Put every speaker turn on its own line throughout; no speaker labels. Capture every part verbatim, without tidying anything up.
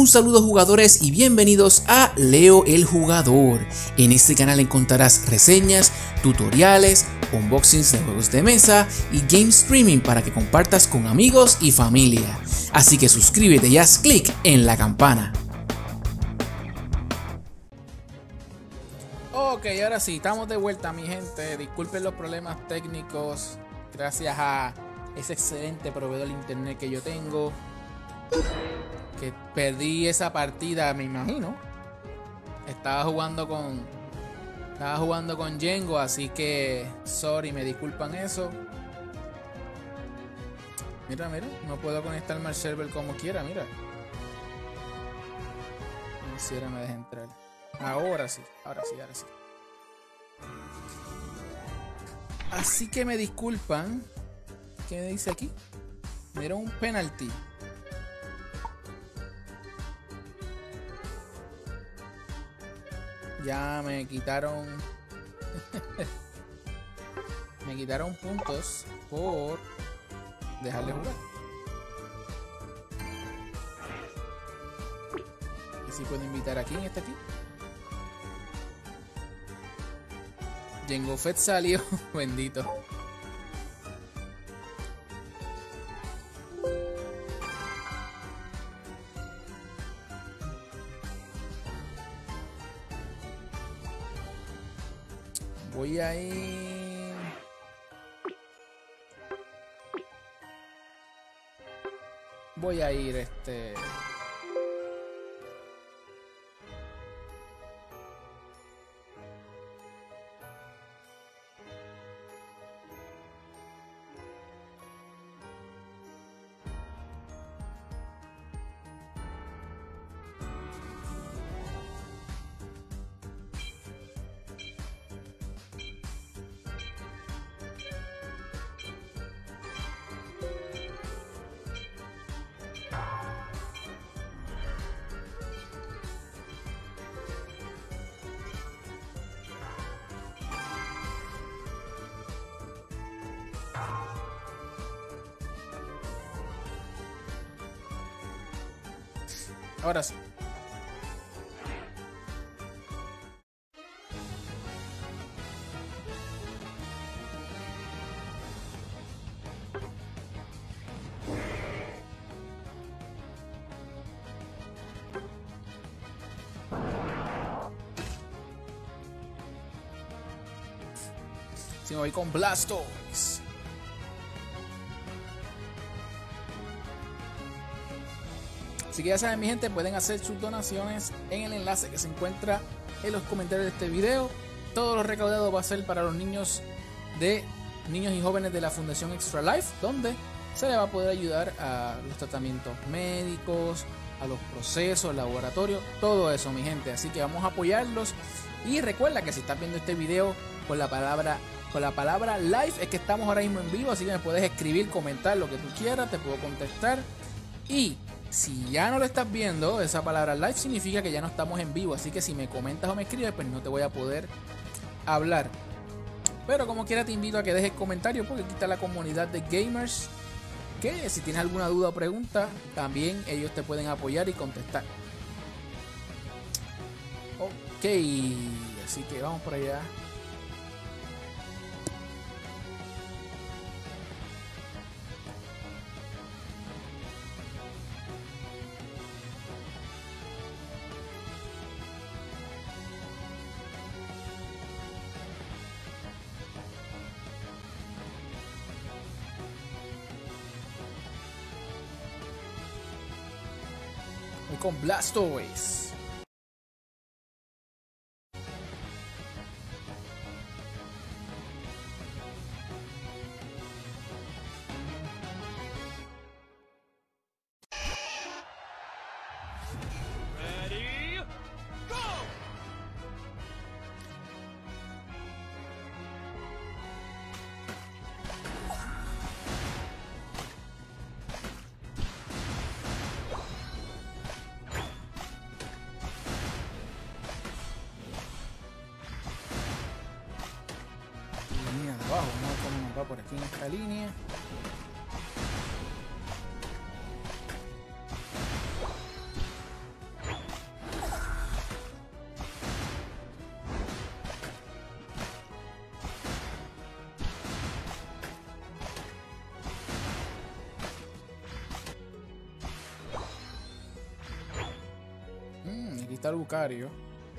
saludo jugadores y bienvenidos a Leo el Jugador. En este canal encontrarás reseñas, tutoriales, unboxings de juegos de mesa y game streaming para que compartas con amigos y familia. Así que suscríbete y haz clic en la campana. Ok, ahora sí, estamos de vuelta mi gente. Disculpen los problemas técnicos. Gracias a ese excelente proveedor de internet que yo tengo, que perdí esa partida, me imagino. Estaba jugando con Estaba jugando con Jengo, así que sorry, me disculpan eso. Mira, mira, no puedo conectarme al server como quiera, mira. No si ahora me deja entrar. Ahora sí, ahora sí, ahora sí. Así que me disculpan. ¿Qué me dice aquí? Mira, un penalty. Ya me quitaron me quitaron puntos por dejarle jugar. Y si puedo invitar aquí en este aquí. Jango Fett salió. Bendito. Voy a ir... Voy a ir este... Ahora sí. Si me voy con Blastoise. Así que ya saben mi gente, pueden hacer sus donaciones en el enlace que se encuentra en los comentarios de este video. Todo lo recaudado va a ser para los niños de niños y jóvenes de la Fundación Extra Life, donde se les va a poder ayudar a los tratamientos médicos, a los procesos, laboratorio, todo eso mi gente. Así que vamos a apoyarlos. Y recuerda que si estás viendo este video con la palabra con la palabra live, es que estamos ahora mismo en vivo, así que me puedes escribir, comentar lo que tú quieras, te puedo contestar. Y si ya no lo estás viendo, esa palabra live significa que ya no estamos en vivo. Así que si me comentas o me escribes, pues no te voy a poder hablar. Pero como quiera te invito a que dejes comentarios, porque aquí está la comunidad de gamers, que si tienes alguna duda o pregunta, también ellos te pueden apoyar y contestar. Ok, así que vamos por allá. Con Blastoise.
Ready, go.
abajo. Vamos a ver cómo nos va por aquí en esta línea. Aquí está Lucario.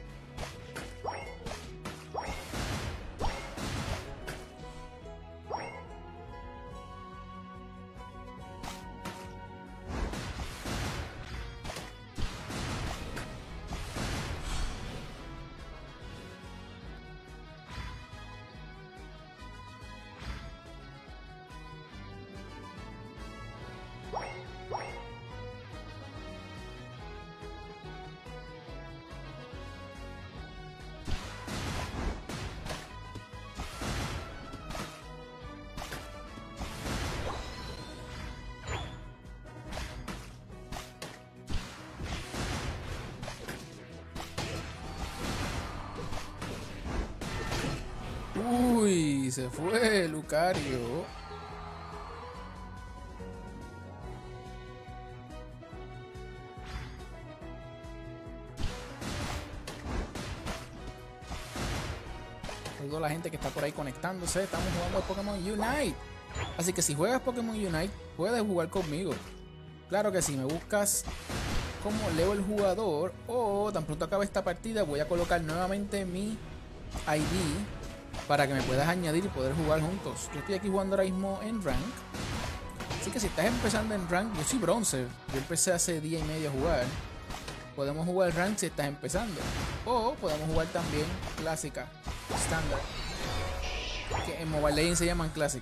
Uy, se fue Lucario. Saludo a la gente que está por ahí conectándose. Estamos jugando Pokémon Unite. Así que si juegas Pokémon Unite, puedes jugar conmigo. Claro que si me buscas como Leo el jugador, o tan pronto acabe esta partida, voy a colocar nuevamente mi I D para que me puedas añadir y poder jugar juntos. Yo estoy aquí jugando ahora mismo en Rank. Así que si estás empezando en Rank, yo soy Bronze. Yo empecé hace día y medio a jugar. Podemos jugar Rank si estás empezando. O podemos jugar también Clásica, estándar. Que en Mobile Legends se llaman Classic.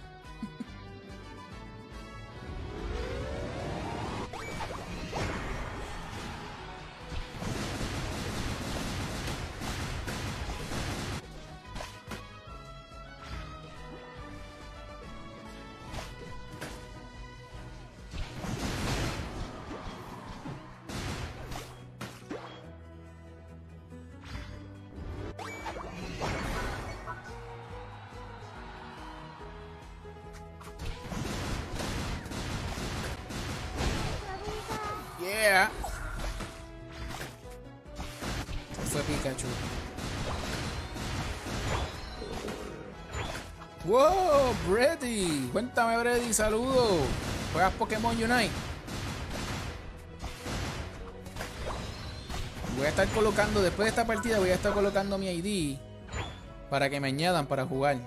Yeah. Se fue Pikachu. Wow, Brady. Cuéntame, Brady, saludo. ¿Juegas Pokémon Unite? Voy a estar colocando, después de esta partida, voy a estar colocando mi I D para que me añadan para jugar.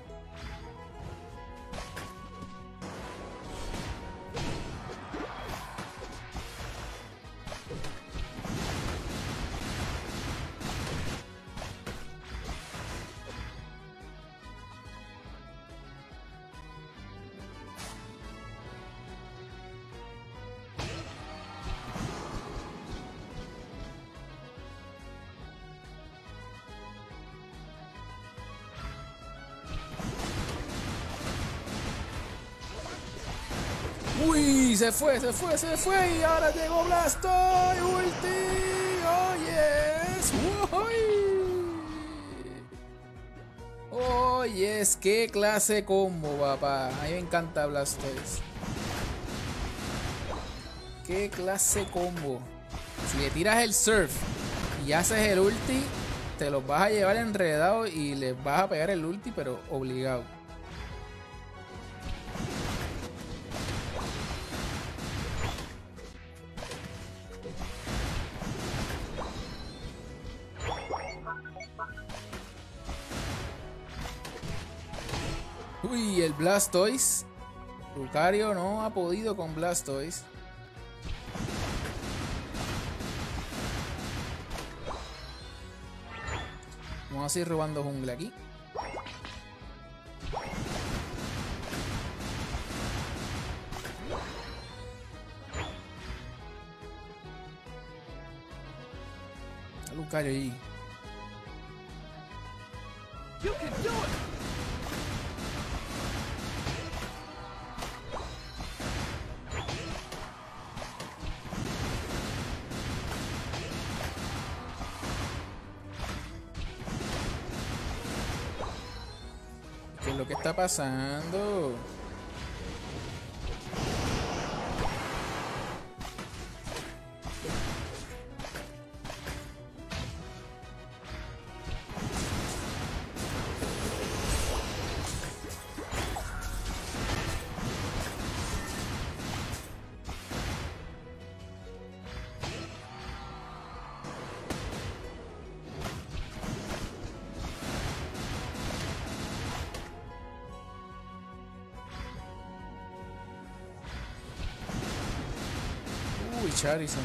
Uy, se fue, se fue, se fue. Y ahora llegó Blastoise. Ulti. Oh, yes. Uy. Oh, yes. Qué clase de combo, papá. A mí me encanta Blastoise. Qué clase de combo. Si le tiras el surf y haces el ulti, te los vas a llevar enredado y les vas a pegar el ulti, pero obligado. Uy, el Blastoise. Lucario no ha podido con Blastoise. Vamos a seguir robando jungla aquí. A Lucario ahí.
You can do it!
¿Qué es lo que está pasando? Charizard.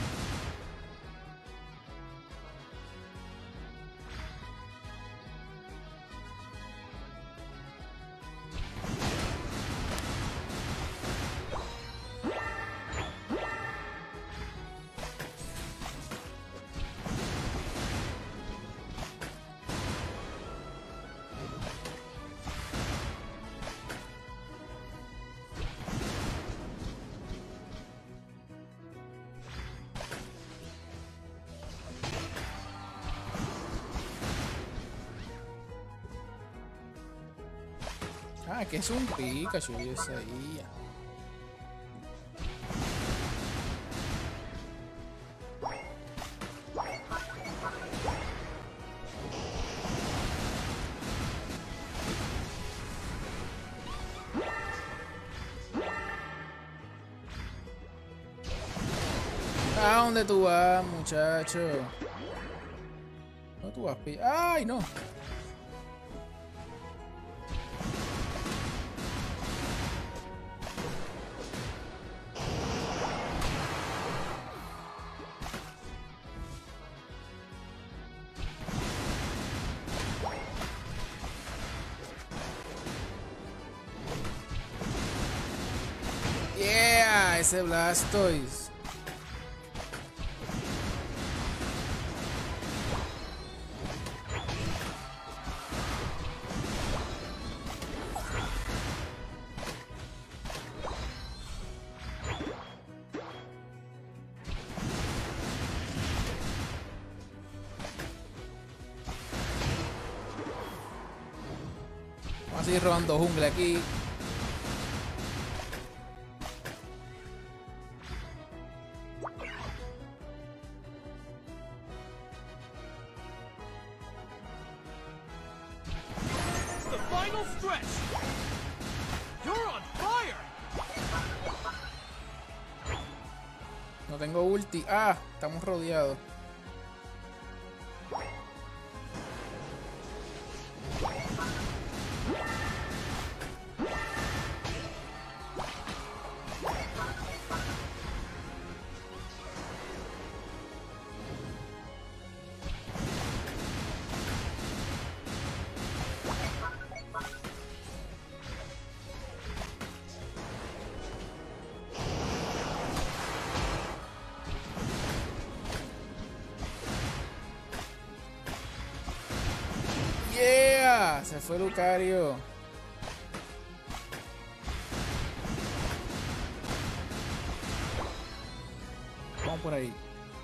Ah, que es un Pikachu, yo sabía. ¿A dónde tú vas, muchacho? ¿Dónde tú vas, pi? ¡Ay, no! Yeah, ese Blastoise. Vamos a seguir robando jungla aquí.
The final stretch. You're on fire.
No tengo ulti. Ah, estamos rodeados. Yeah, se fue Lucario. Vamos por ahí.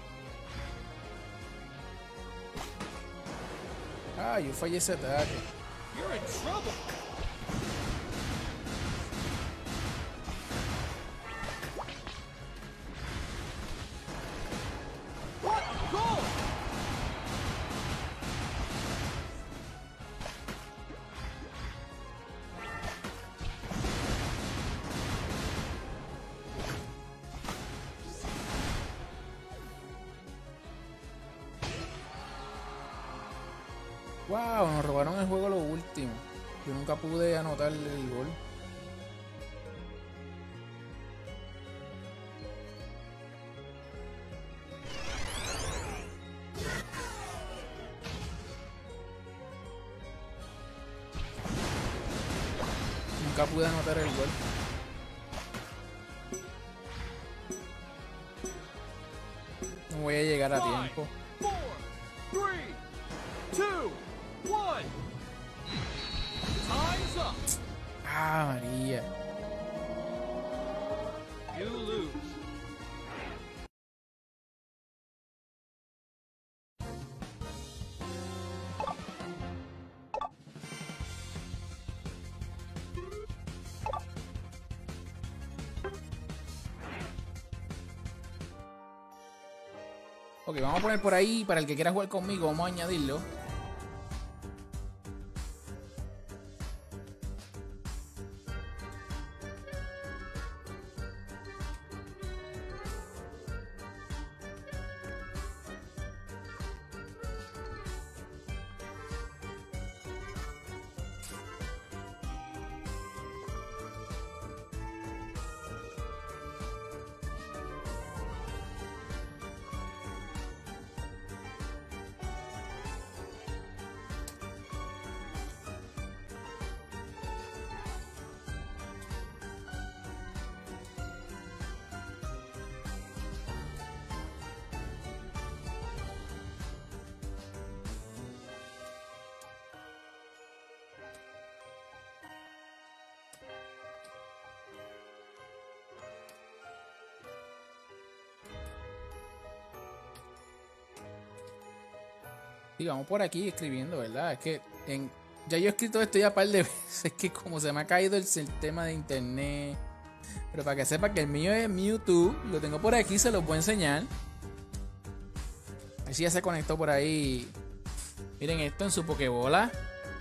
Ah, yo fallé ese ataque.
You're in trouble. What a goal!
Wow, nos robaron el juego lo último. Yo nunca pude anotar el gol. Nunca pude anotar el gol. No voy a llegar a tiempo.
Four, three, two, one. Time's up.
Ah, María.
You lose.
Ok, vamos a poner por ahí, para el que quiera jugar conmigo, vamos a añadirlo. Y vamos por aquí escribiendo, ¿verdad? Es que en, ya yo he escrito esto ya un par de veces, que como se me ha caído el sistema de internet. Pero para que sepa que el mío es Mewtwo, lo tengo por aquí, se los voy a enseñar. A ver si ya se conectó por ahí. Miren esto en su Pokébola.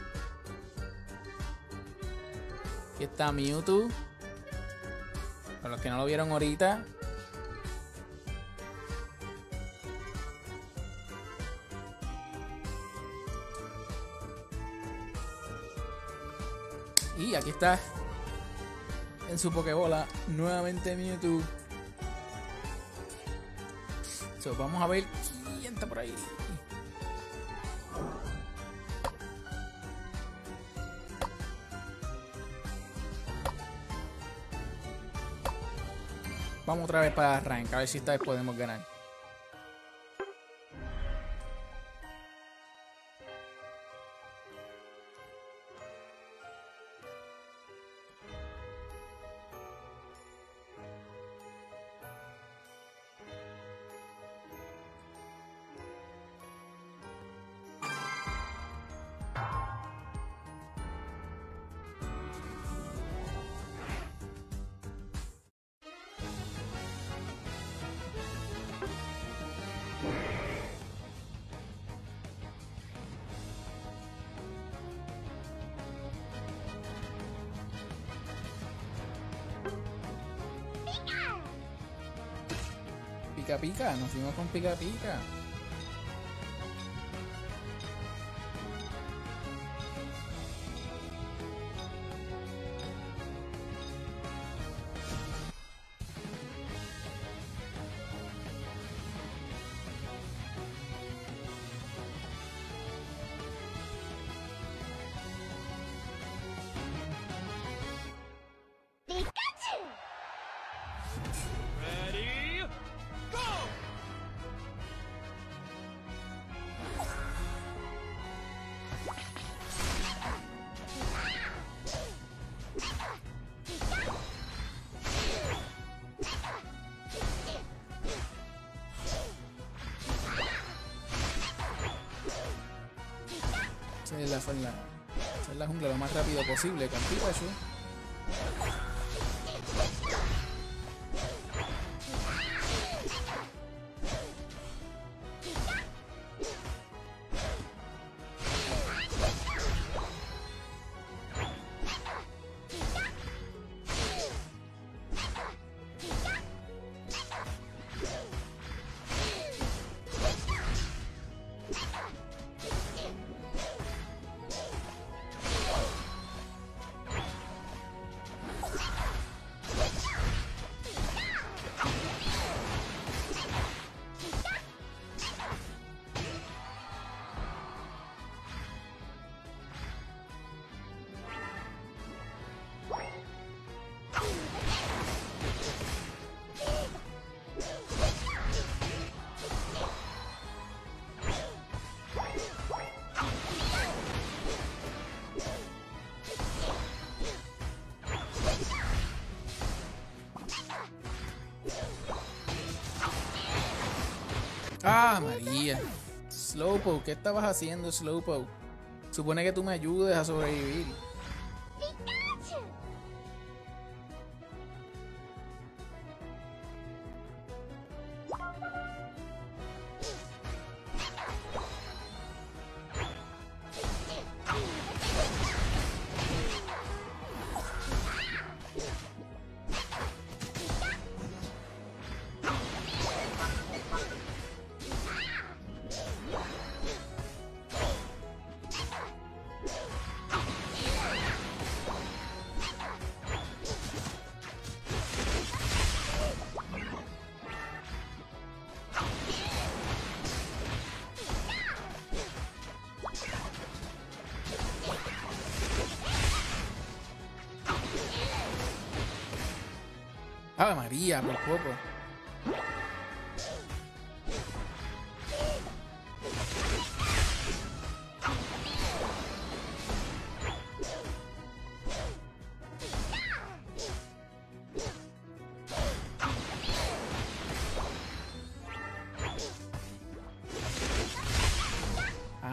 Aquí está Mewtwo. Para los que no lo vieron ahorita. Y aquí está en su Pokébola nuevamente Mewtwo. So, vamos a ver quién está por ahí. Vamos otra vez para arrancar, a ver si esta vez podemos ganar. Pica pica, nos fuimos con pica pica.
Ready, go!
Esa es la forma. Hacer la jungla lo más rápido posible con Pikachu. Ah, María. Slowpoke, ¿qué estabas haciendo, Slowpoke? Supone que tú me ayudes a sobrevivir. ¡Ave María, por poco!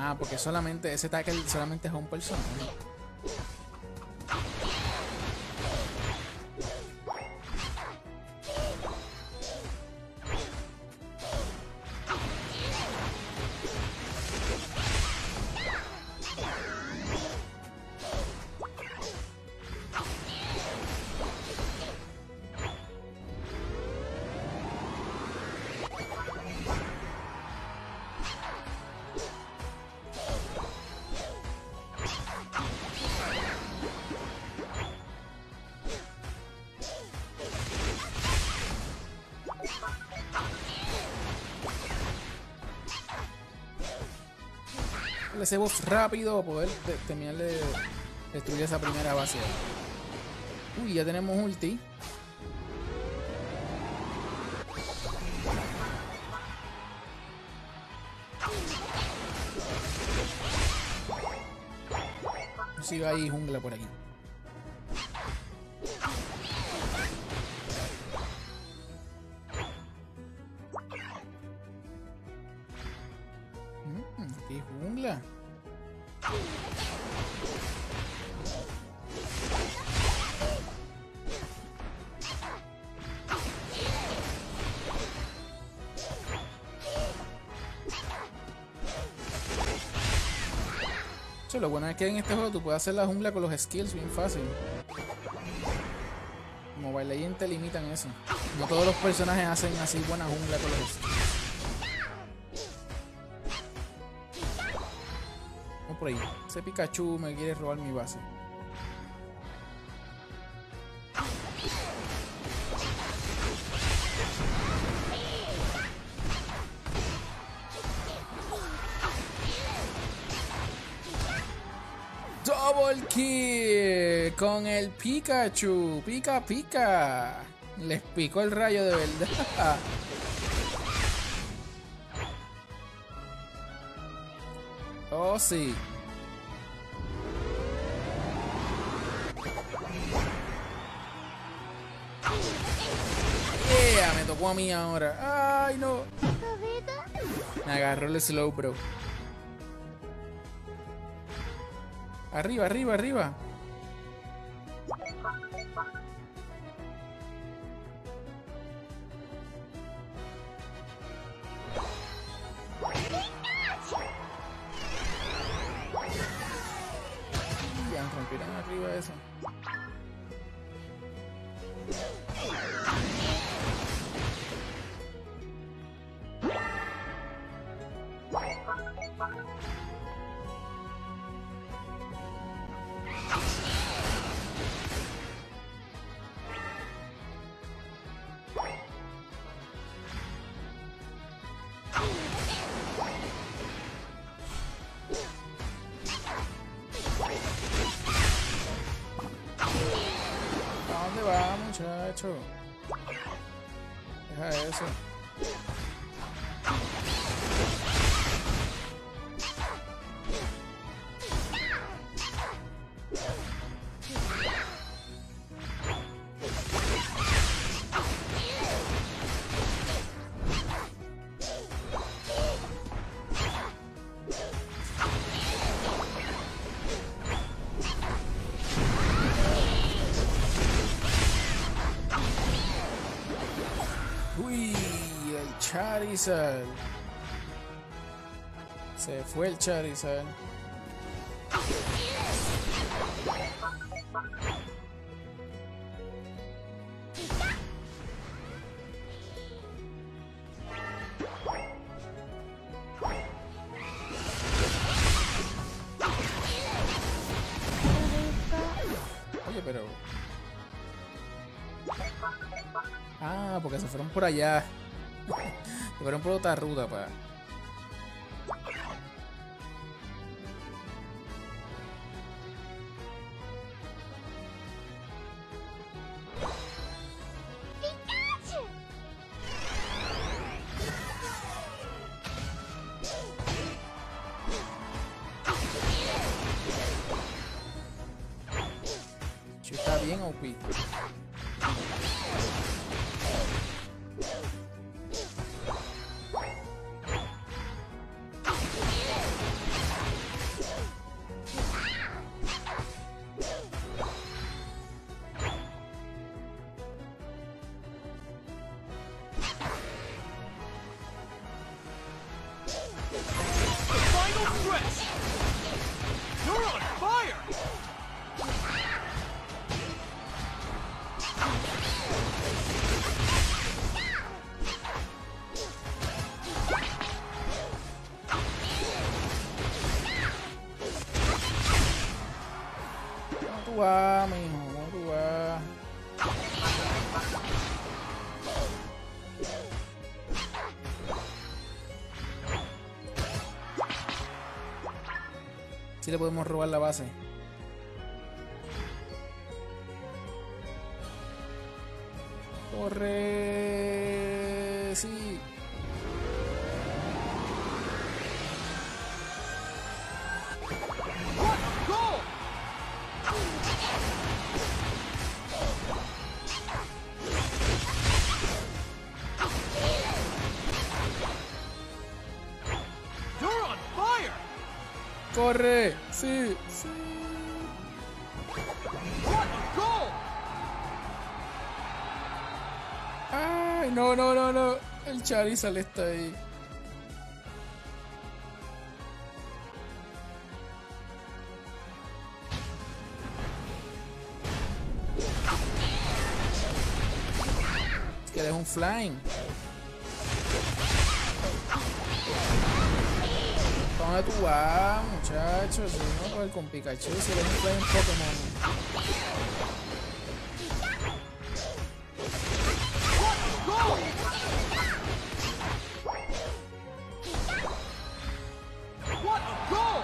Ah, porque solamente ese ataque solamente es a un personaje. Ese buff rápido para poder terminar de destruir esa primera base. Uy, ya tenemos ulti. Si va ahí jungla por aquí. Mm, aquí jungla. Lo bueno es que en este juego tú puedes hacer la jungla con los skills bien fácil. Mobile Legends te limitan eso. No todos los personajes hacen así buena jungla con los skills. Vamos por ahí. Ese Pikachu me quiere robar mi base. Double kill con el Pikachu. Pica pica. Les picó el rayo de verdad. Oh sí. Yeah, me tocó a mí ahora. Ay no. Me agarró el slow bro. Arriba, arriba, arriba. Ya, rompieron arriba eso. Muchacho, deja eso. Charizard. Se fue el Charizard. Oye, pero... Ah, porque se fueron por allá. Se fueron por otra ruta, pa. Está bien, O P.
Press! You're on fire!
¿Cómo tú vas, mijo? ¿Cómo tú vas? Si le podemos robar la base. Corre. Sí.
What a goal! You're on fire!
Corre. Sí. Sí.
What a goal!
Ay, no, no, no, no. El Charizard está ahí. Es que eres un flying. ¿Dónde tú vas, muchachos? Si no coger con Pikachu, si eres un flying Pokémon.
Goal! What a goal!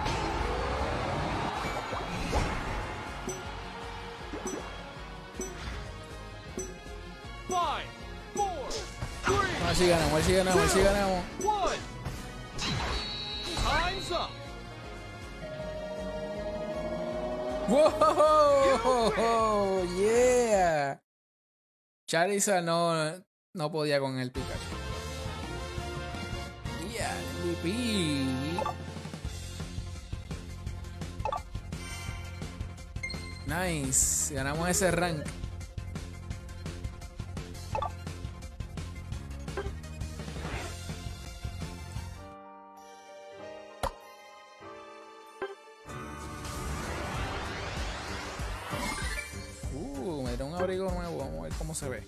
Five, four, three,
A ver si ganamos, a ver si ganamos, a ver si ganamos.
one. Time's up.
¡Wow! ¡Yeah! Charizard no, no podía con el Pikachu. ¡Yeah! M V P. Nice. Ganamos ese rank. Uh, me dieron un abrigo nuevo. Vamos a ver cómo se ve.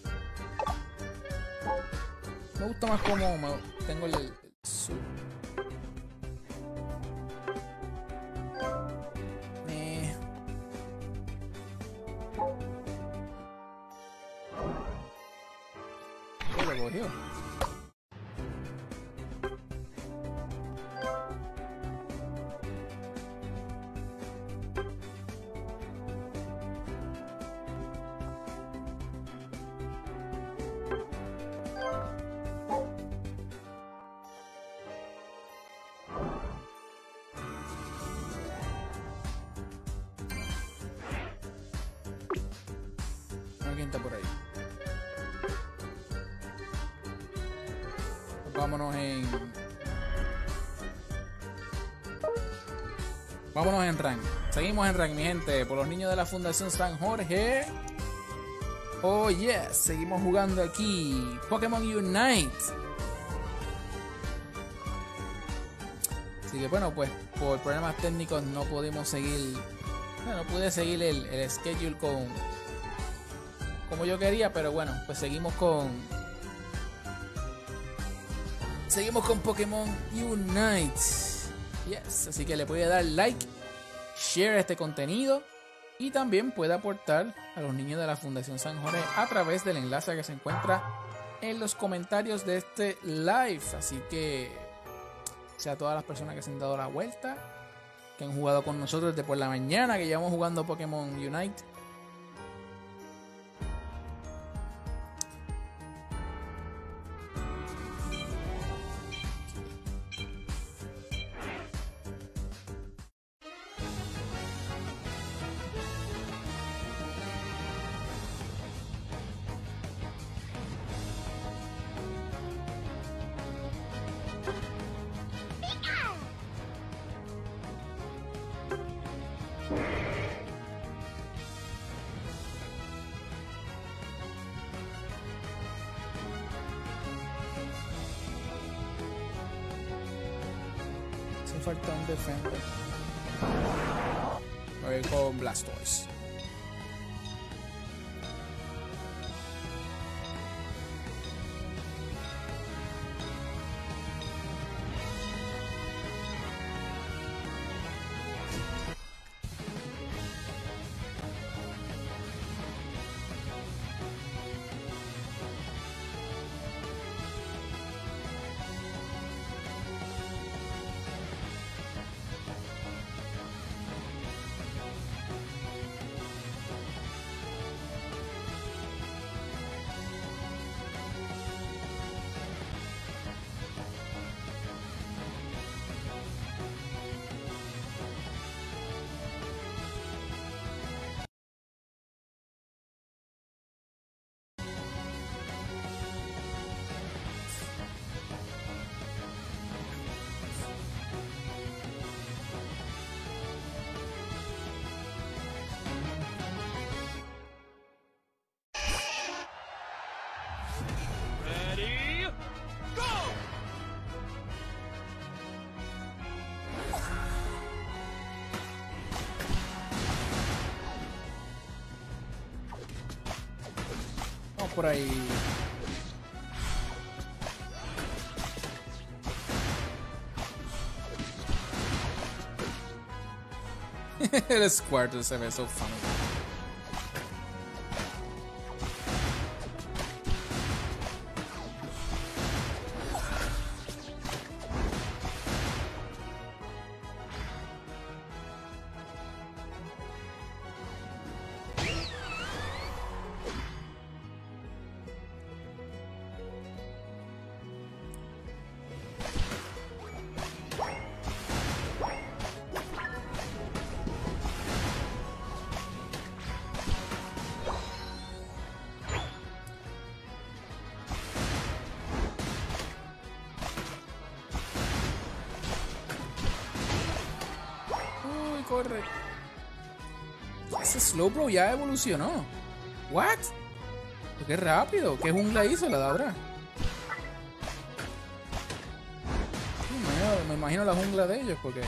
Me gusta más como me, tengo el, el su. Eh. ¿Qué lo cogió? ¿Quién está por ahí? Vámonos en... Vámonos en rank. Seguimos en rank, mi gente. Por los niños de la Fundación San Jorge. Oh, yes. Seguimos jugando aquí. Pokémon Unite. Así que bueno, pues por problemas técnicos no pudimos seguir... Bueno, no pude seguir el, el schedule con... como yo quería, pero bueno, pues seguimos con... Seguimos con Pokémon Unite. Yes, así que le puede dar like, share este contenido y también puede aportar a los niños de la Fundación San Jorge a través del enlace que se encuentra en los comentarios de este live. Así que, o sea, todas las personas que se han dado la vuelta, que han jugado con nosotros desde por la mañana, que llevamos jugando Pokémon Unite. Me falta un defender. Voy con Blastoise.
Ready, go!
Vamos por ahí. El Squirtle se ve so funny. Corre. Ese Slowbro ya evolucionó. What? Qué rápido. ¿Qué jungla hizo la de ahora? Me, me imagino la jungla de ellos porque...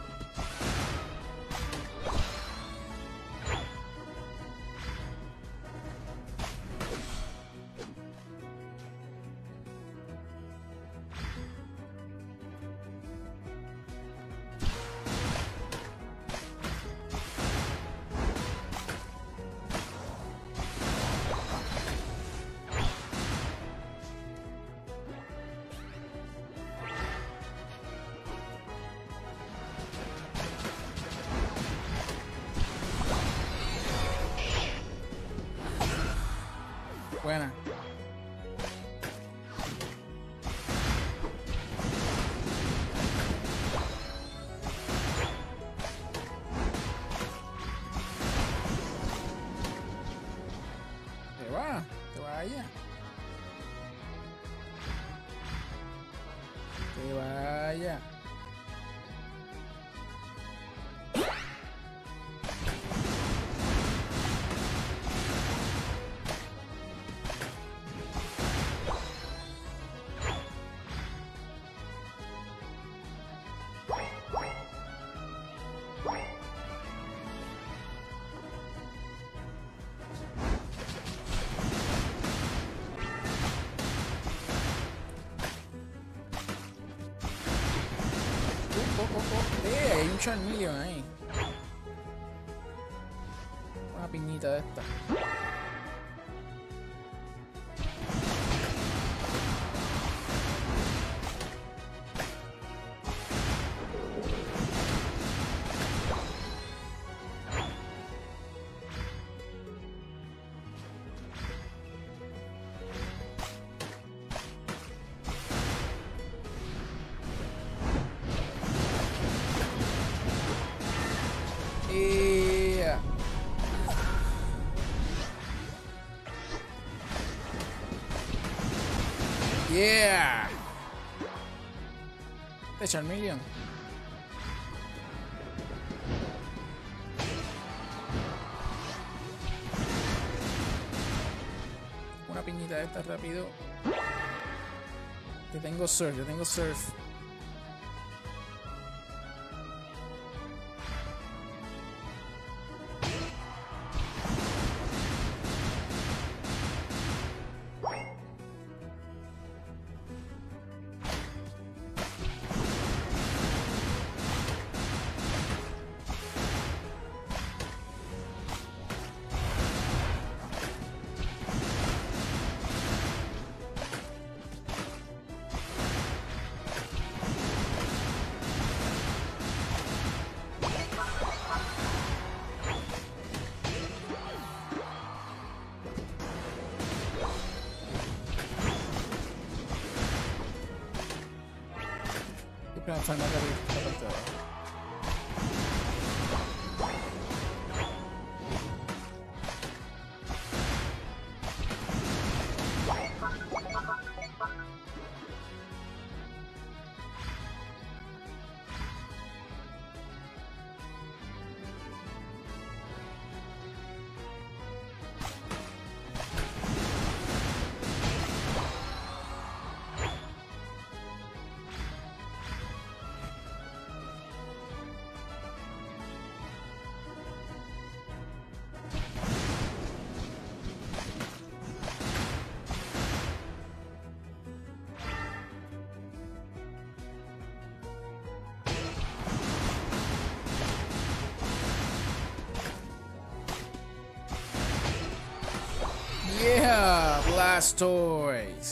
Buena. Te va, te vaya. Te vaya. Oh, oh, oh. Eh, hay un Charmeleon ahí. Una piñita de esta. Yeah. Yeah. De Charmeleon. Una piñita de esta rápido. Yo tengo surf, yo tengo surf. que me fue más rápido esta parte de abajo. Yeah, Blastoise.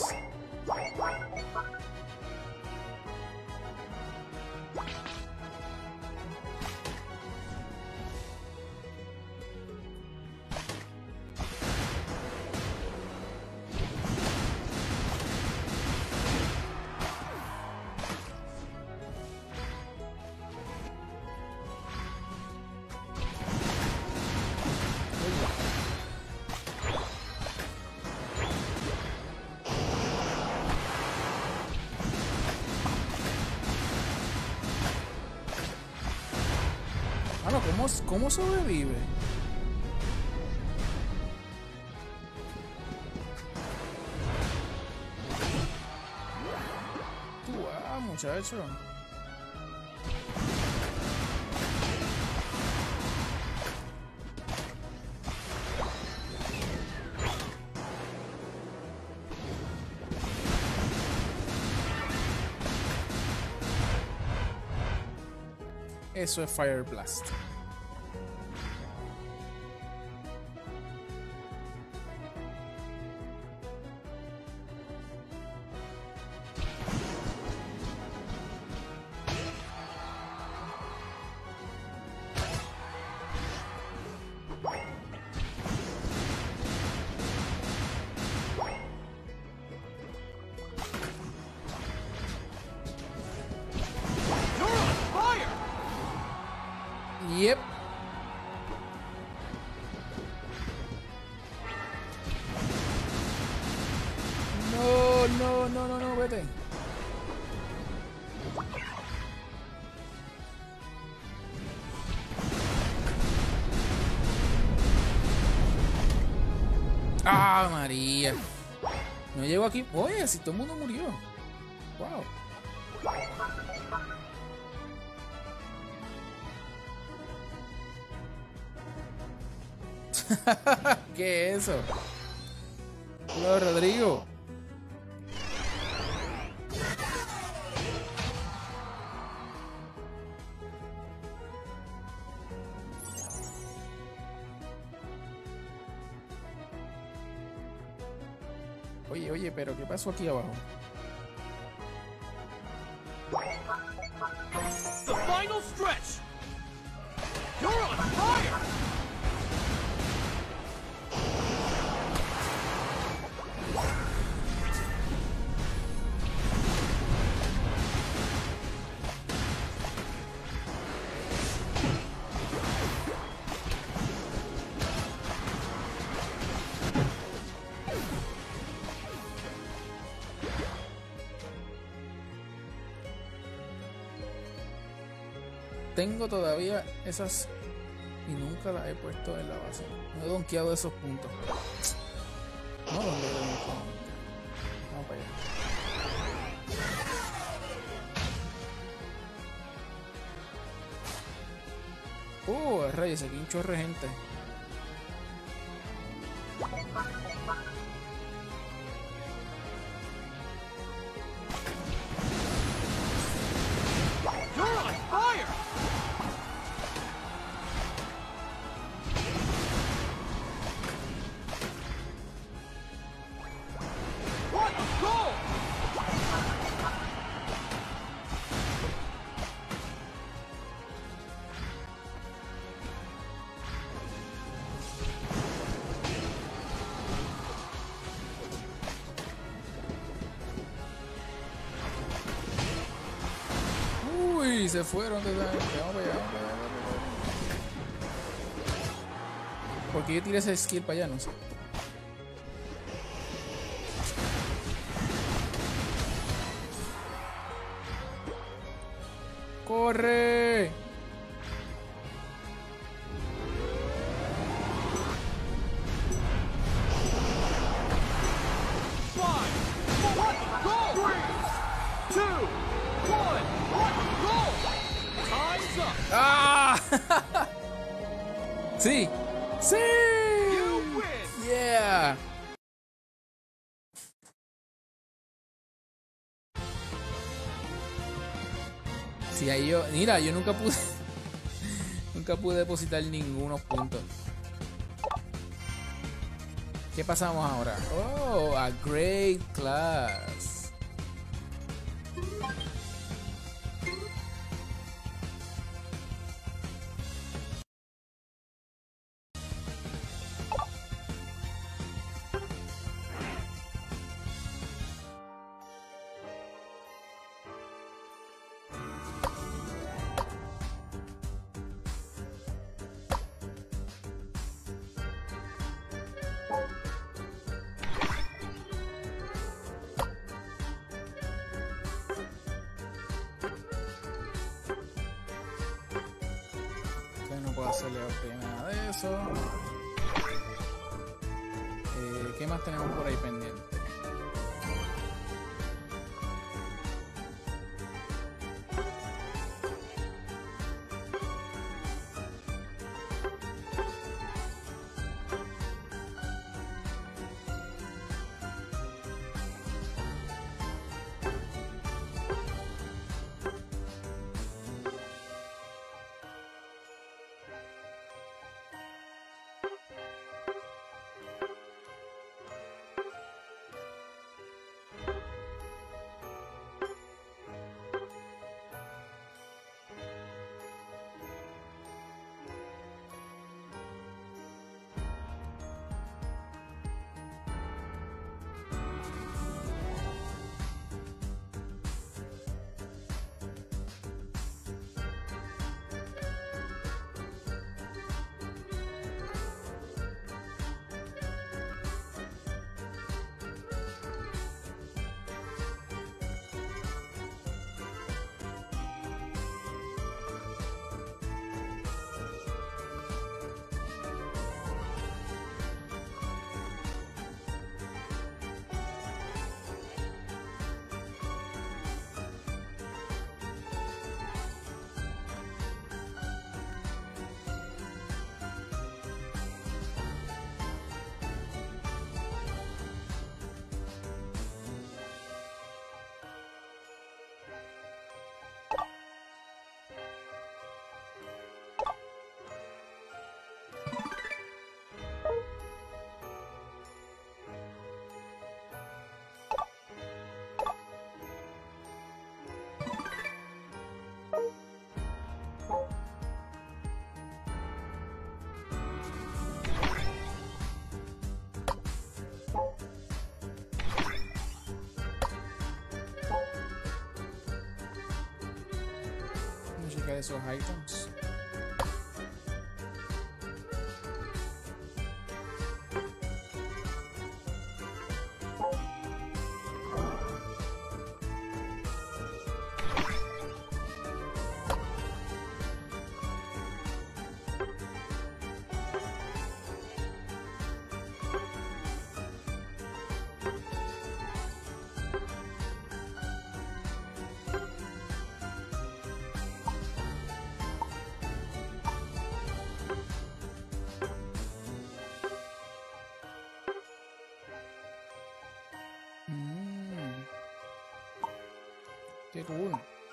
Mano, ¿cómo, ¿cómo sobrevive? Tú, ah, muchacho. Eso es Fire Blast. Yep. No, no, no, no, no, vete. Ah, María. No llego aquí. Oye, si todo el mundo murió. Wow. ¿Qué es eso? Hola, Rodrigo. Oye, oye, pero ¿qué pasó aquí abajo?
The final stretch. You're on fire.
Tengo todavía esas y nunca las he puesto en la base. No he donkeado esos puntos. No los logro nunca. Vamos para allá. Oh, rayos, aquí un chorro de gente.
You're on fire. What a goal!
Uy, se fueron de la... Vamos para allá, vamos para allá, vamos para allá. ¿Por qué yo tiré ese skill para allá? No sé. ¡Corre!
Five, four, go! Three, two, one, go! Time's up.
¡Ah! ¡Sí! ¡Sí!
You win.
¡Yeah! Sí, ahí yo... Mira, yo nunca pude... nunca pude depositar ningunos puntos. ¿Qué pasamos ahora? Oh, a great class. No puedo hacerle nada de eso. Eh, ¿Qué más tenemos por ahí pendiente? De esos items. Mm. Qué cool.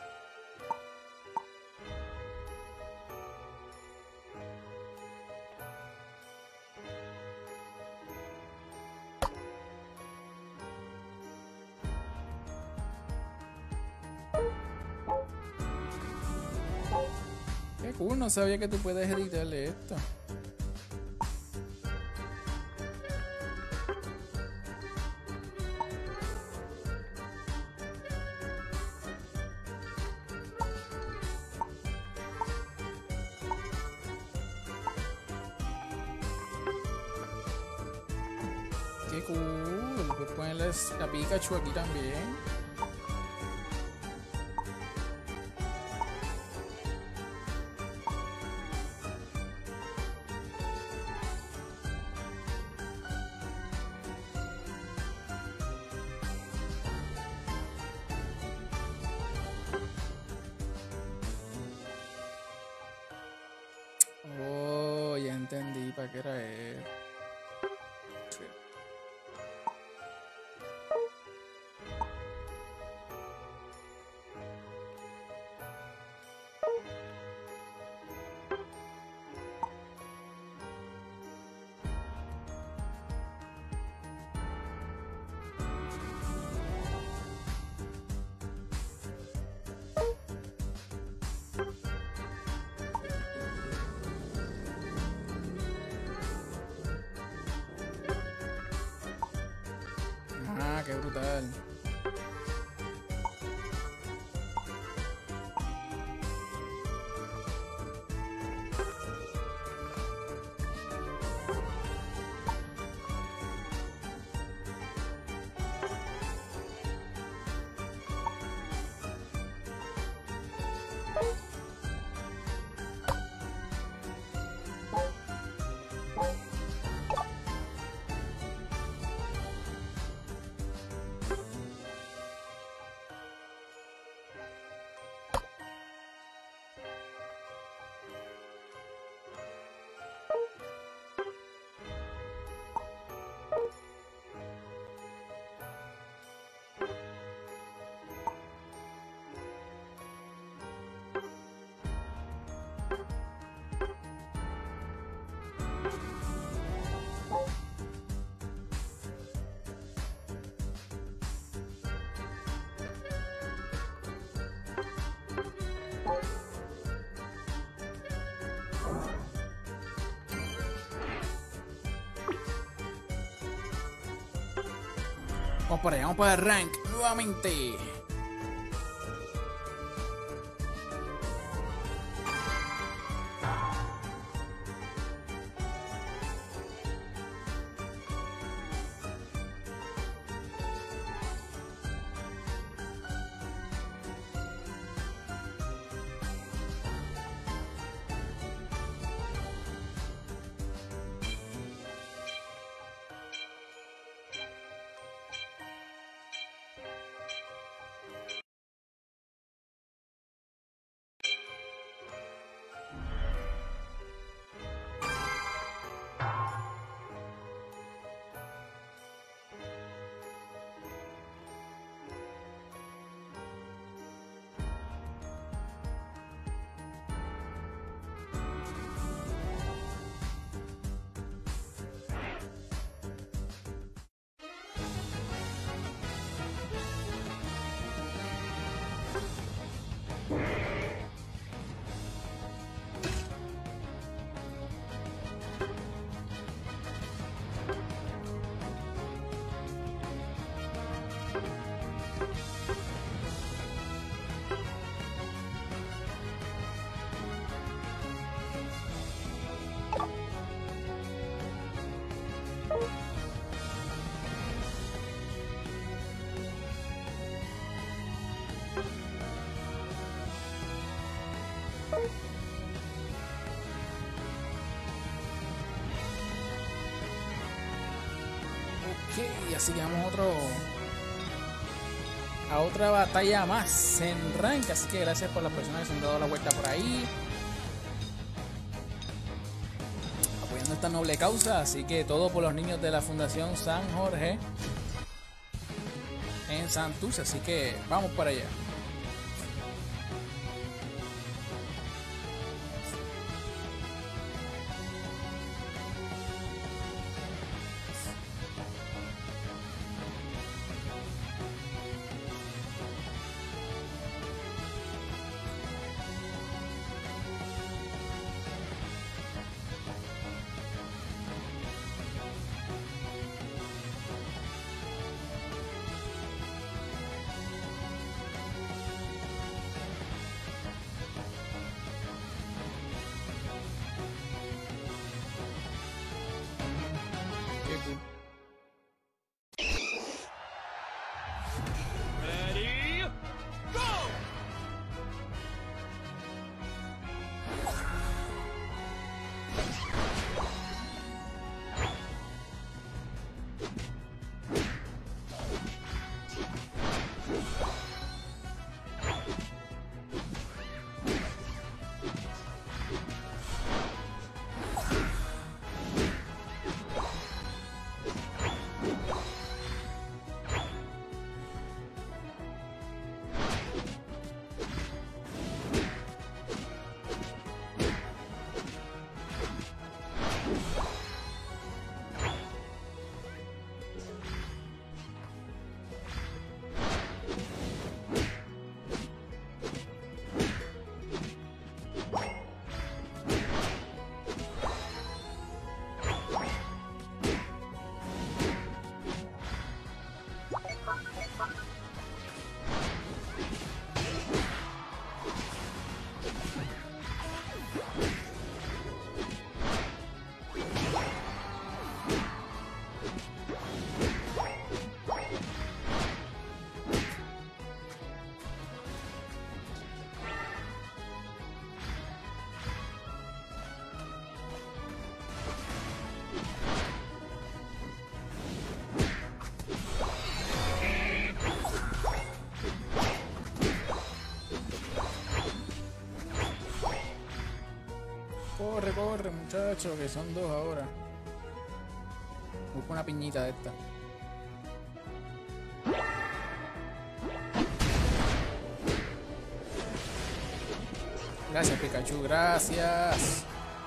Qué cool, no sabía que tú puedes editarle esto. qué cool. Puedes ponerle a Pikachu aquí también. Oh, ya entendí para qué era él. Sí. Ah, qué brutal. Vamos para allá, vamos para el rank nuevamente. Ok, así que vamos a otro a otra batalla más en rank. Así que gracias por las personas que se han dado la vuelta por ahí apoyando esta noble causa. Así que todo por los niños de la Fundación San Jorge en Santurce. Así que vamos para allá. Corre, corre, muchacho, que son dos ahora. Busco una piñita de esta. Gracias, Pikachu, gracias.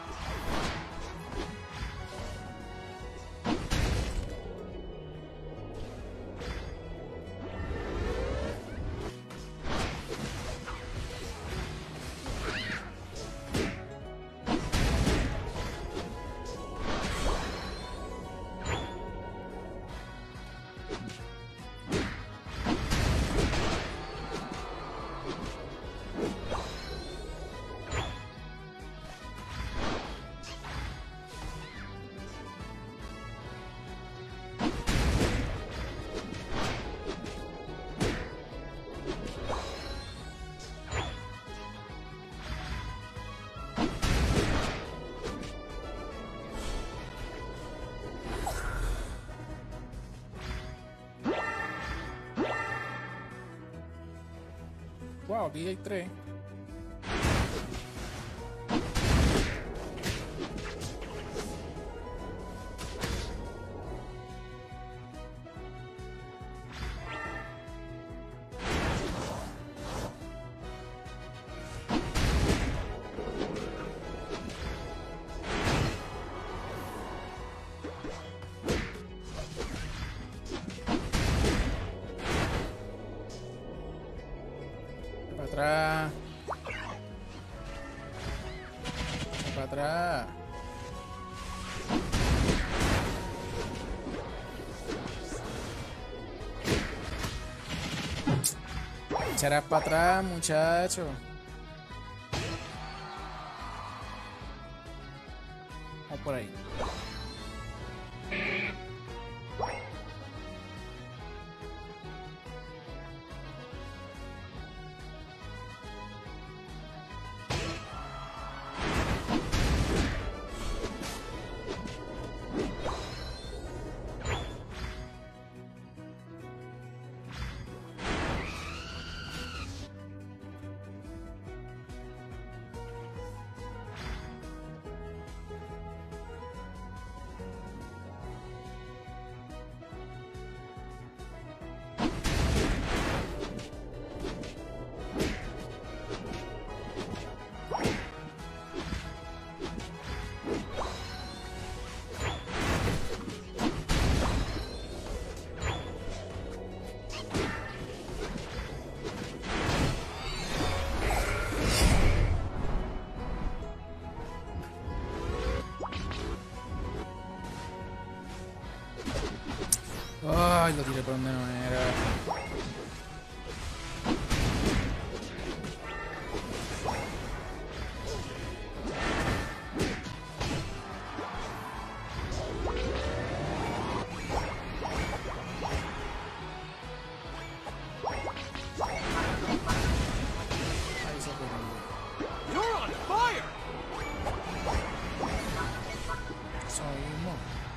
Wow, aquí hay tres. Para atrás. Para atrás. Echarás para atrás, muchacho. Vamos por ahí. Ay, lo tiré por donde no era. Ahí se fue.
You're on fire!
Eso mismo.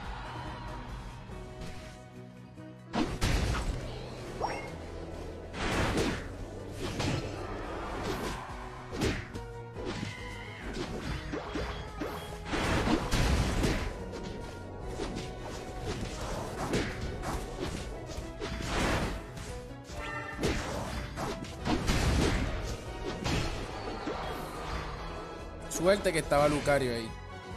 Suerte que estaba Lucario ahí.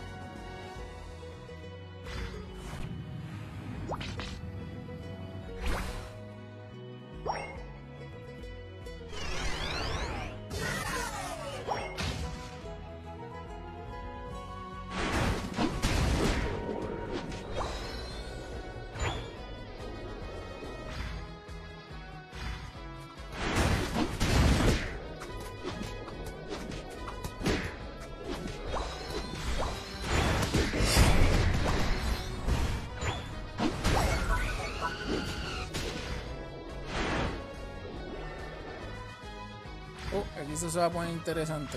Oh, aquí eso se va a poner interesante.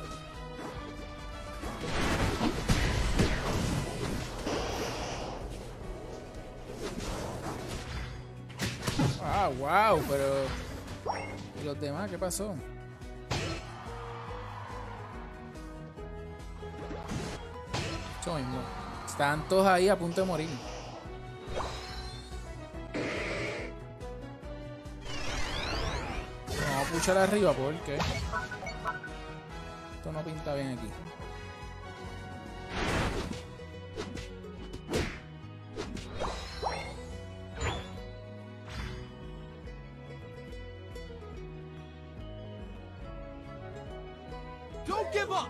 Ah, wow, pero ¿y los demás qué pasó? Eso mismo. Están todos ahí a punto de morir. Vamos a puchar arriba porque esto no pinta bien aquí.
Don't give up.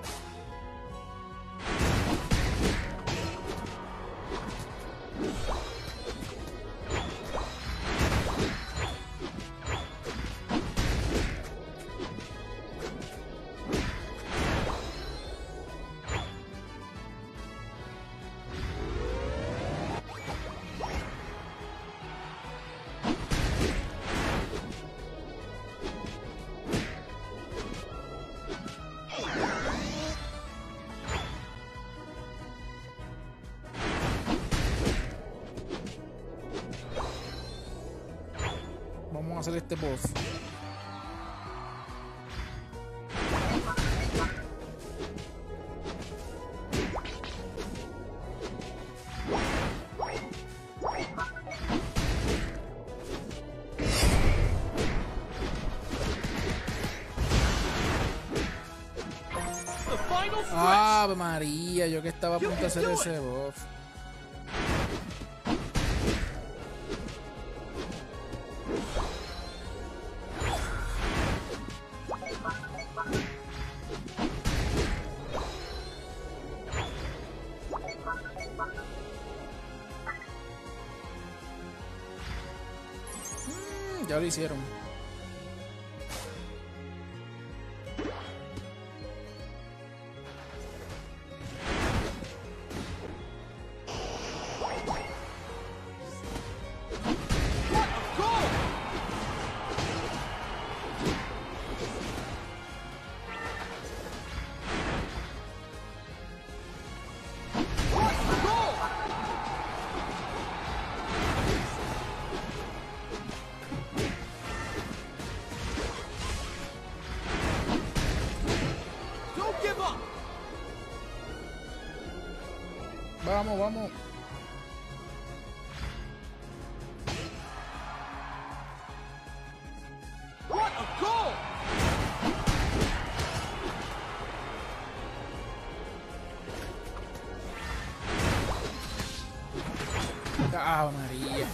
Vamos a hacer este boss.
The final stretch.
Ave María, yo que estaba a punto de hacer ese boss. Mm, ya lo hicieron.
Goal. Goal. Don't give up.
Vamos, vamos.
What a goal.
Ave María.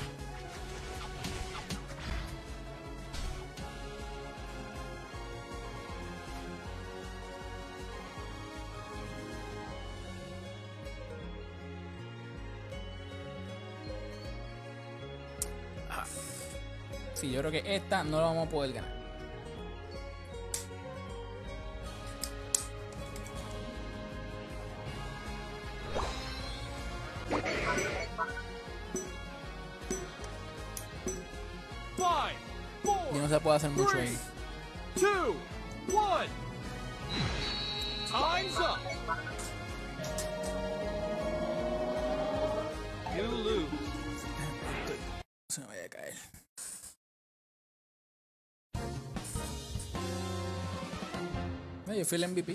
Ah. Sí, yo creo que esta no la vamos a poder ganar.
Five,
Y
four,
no se puede hacer mucho ahí.
three, two, one. Time's up. You lose.
Se me vaya a caer. No, yo fui el M V P.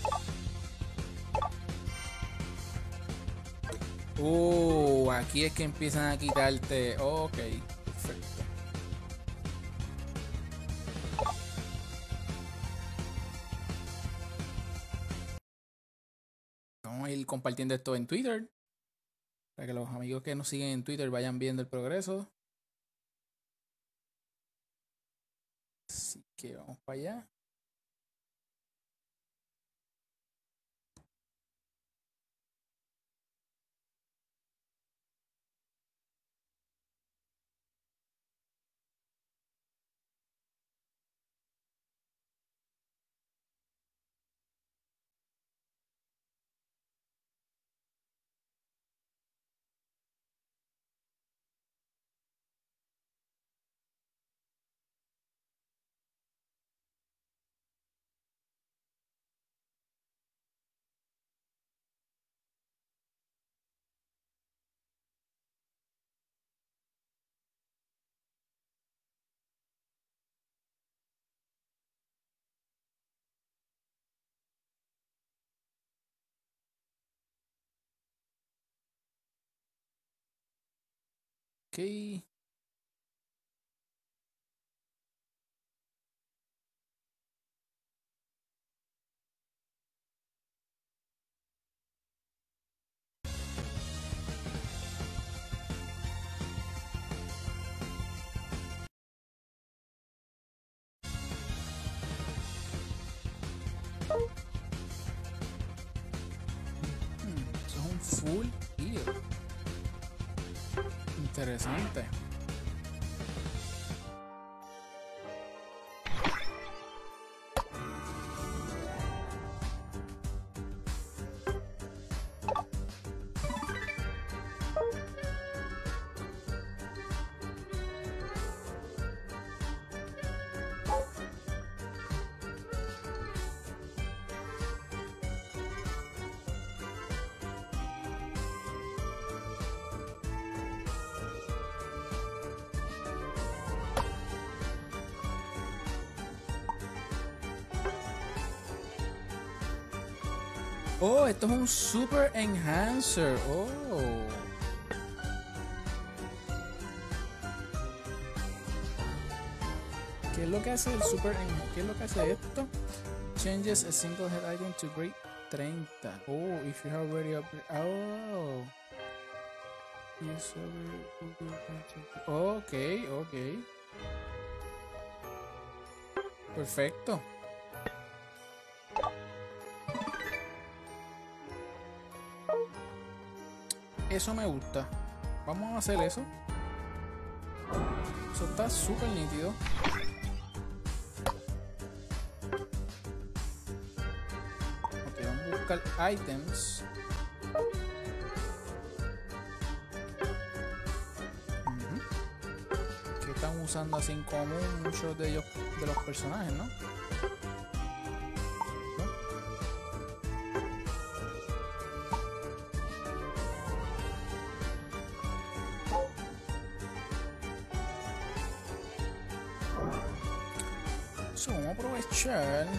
Uh, aquí es que empiezan a quitarte. Ok, perfecto. Vamos a ir compartiendo esto en Twitter. Para que los amigos que nos siguen en Twitter vayan viendo el progreso. Así que vamos para allá. Ok. Eso es un full heal. Interesante. Oh, esto es un Super Enhancer. Oh. ¿Qué es lo que hace el Super Enhancer? ¿Qué es lo que hace esto? Changes a single head item to grade thirty. Oh, if you have already upgraded. Oh. Ok, ok. Perfecto. Eso me gusta. Vamos a hacer eso. Eso está súper nítido. Ok, vamos a buscar items. Uh-huh. Que están usando así en común muchos de ellos, de los personajes, ¿no? So, vamos a aprovechar.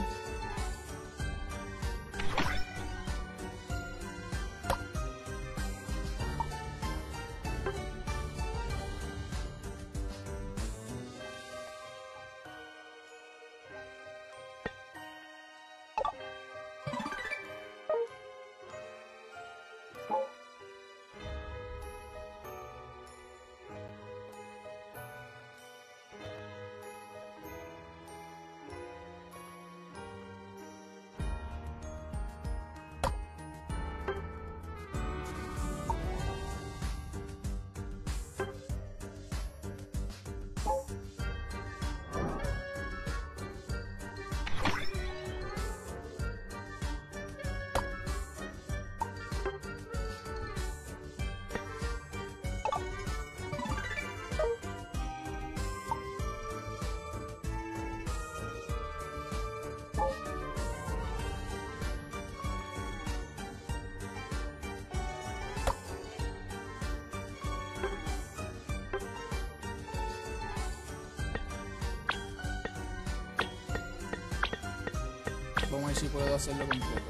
Vamos a ver si puedo hacerlo completo.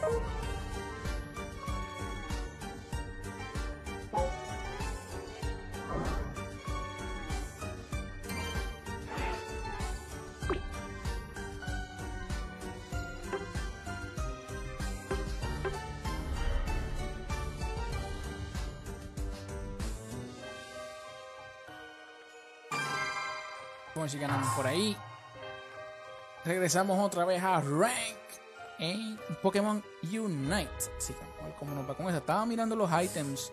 Bueno, si ganamos por ahí. Regresamos otra vez a Rank en Pokémon Unite. Así que vamos a ver cómo nos va con eso. Estaba mirando los items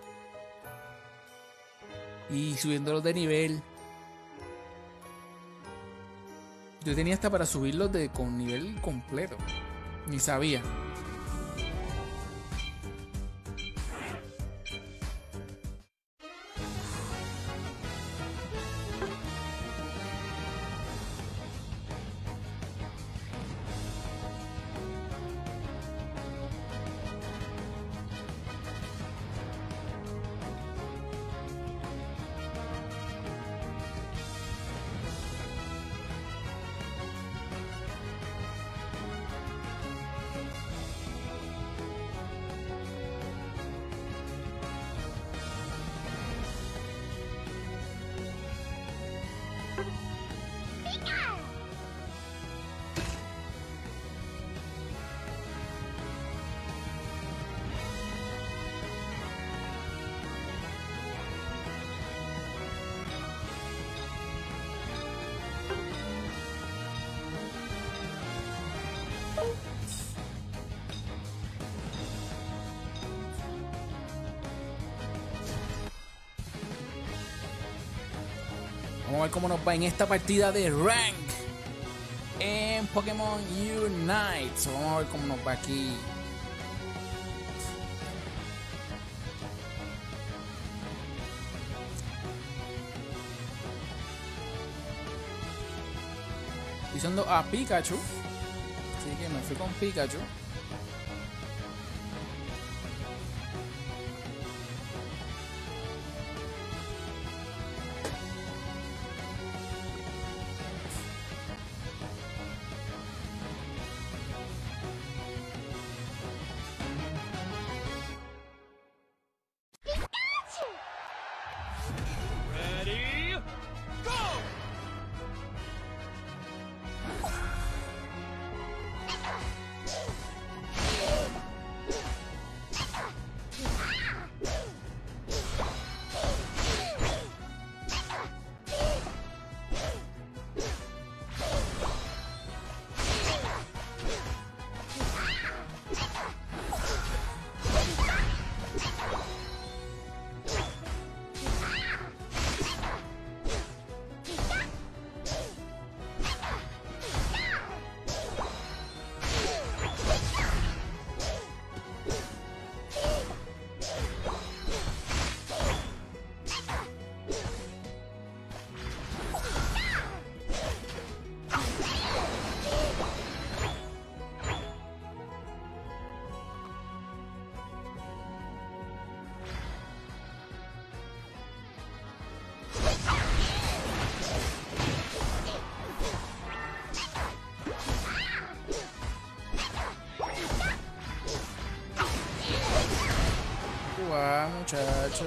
y subiéndolos de nivel. Yo tenía hasta para subirlos de con nivel completo. Ni sabía. Vamos a ver cómo nos va en esta partida de Rank en Pokémon Unite. So, vamos a ver cómo nos va aquí. Estoy usando a Pikachu, así que me fui con Pikachu.
Ready, go!
Guau, muchacho.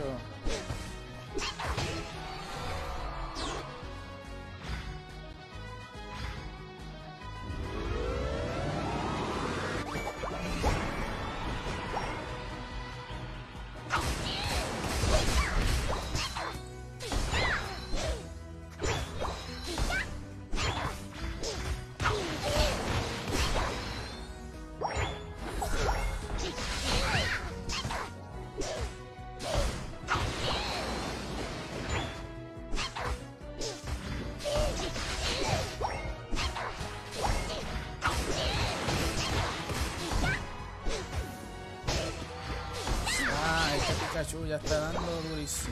Pikachu ya está dando durísimo.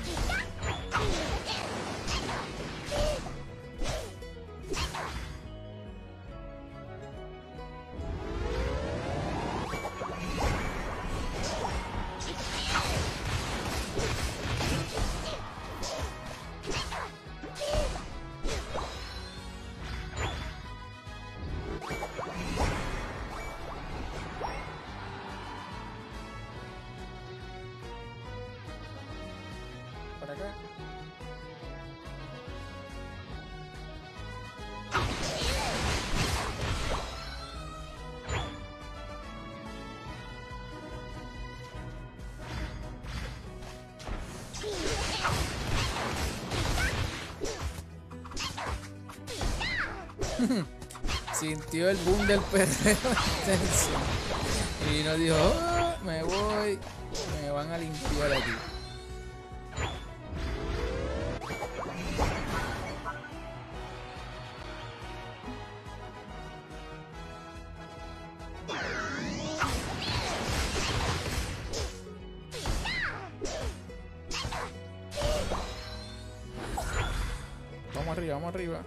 acá. Sintió el boom del perreo intenso y nos dijo, oh, me voy, me van a limpiar aquí. Vamos arriba, vamos arriba.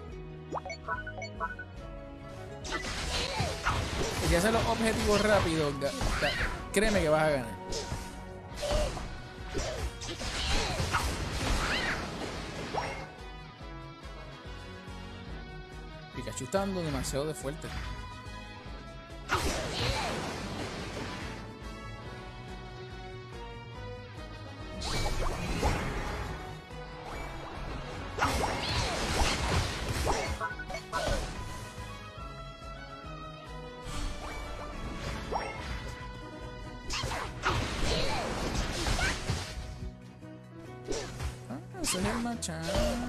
Si haces los objetivos rápidos, créeme que vas a ganar. Pikachu está dando demasiado de fuerte. Ese es el Machamp.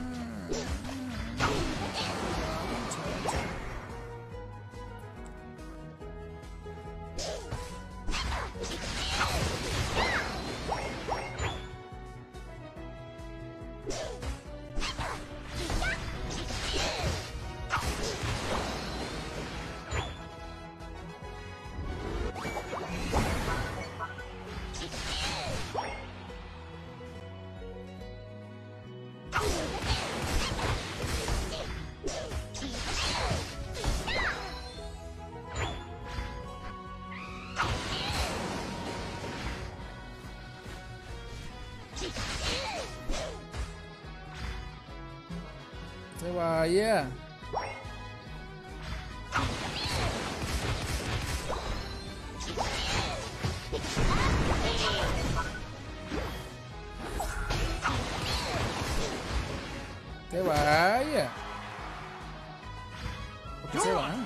Se vaya. Que vaya. ¿Por qué se van?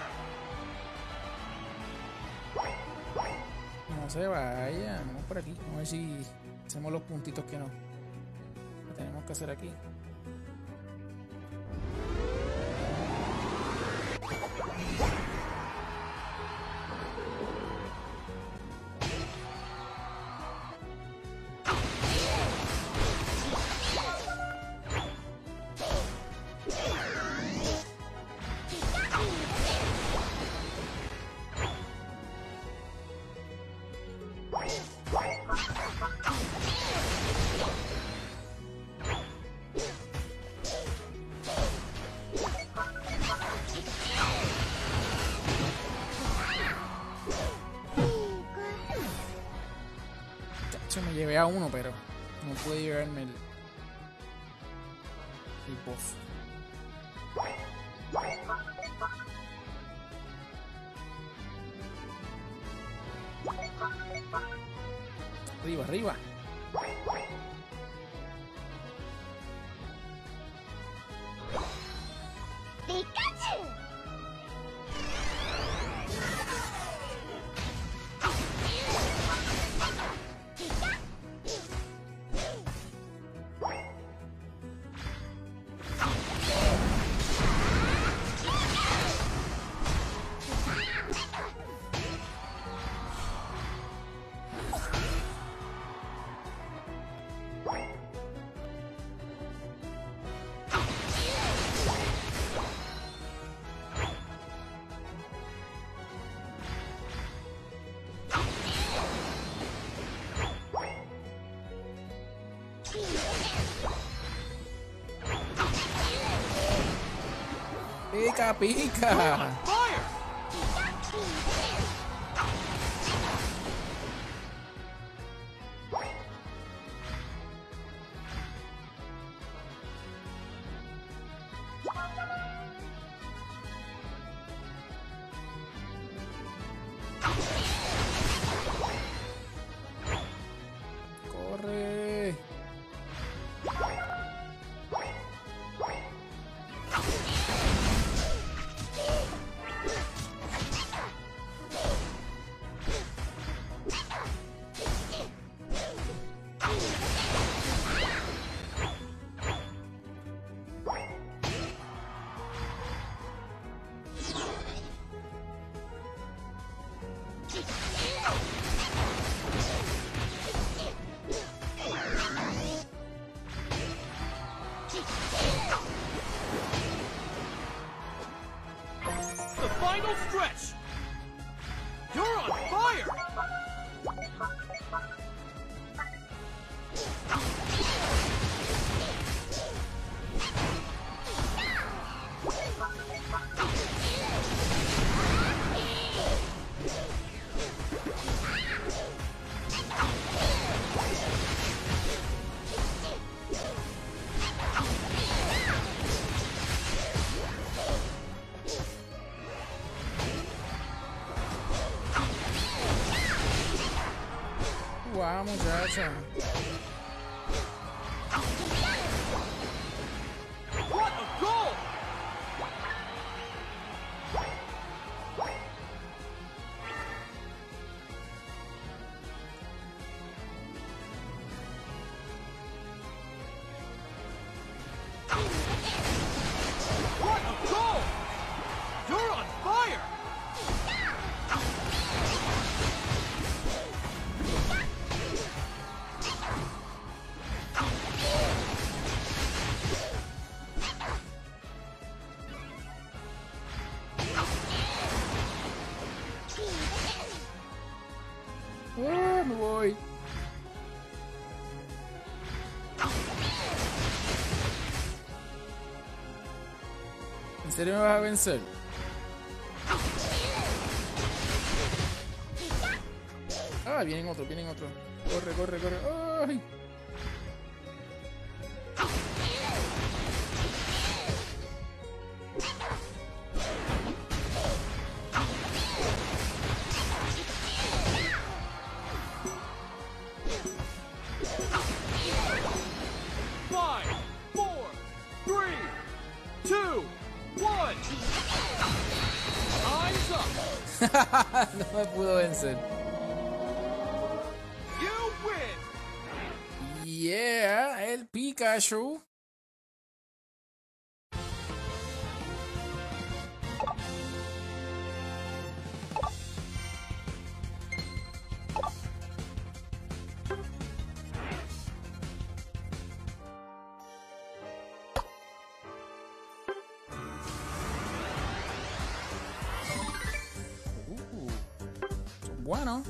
No se vaya. Vamos por aquí. Vamos a ver si hacemos los puntitos que no. Que tenemos que hacer aquí. Me llevé a uno, pero no pude llevarme el, el buff. Arriba, arriba.
¡Pikachu!
Pica, pica. Corre.
final stretch. You're on fire.
Wow, muchacha.
What a goal! What a goal! You're on fire!
Ah, me voy. ¿En serio me vas a vencer? Ah, vienen otros, vienen otros. Corre, corre, corre. ¡Ay!
Five, four, three, two, one. Time's up.
No me pudo vencer.
You win.
Yeah, el Pikachu. Uh, son buenos.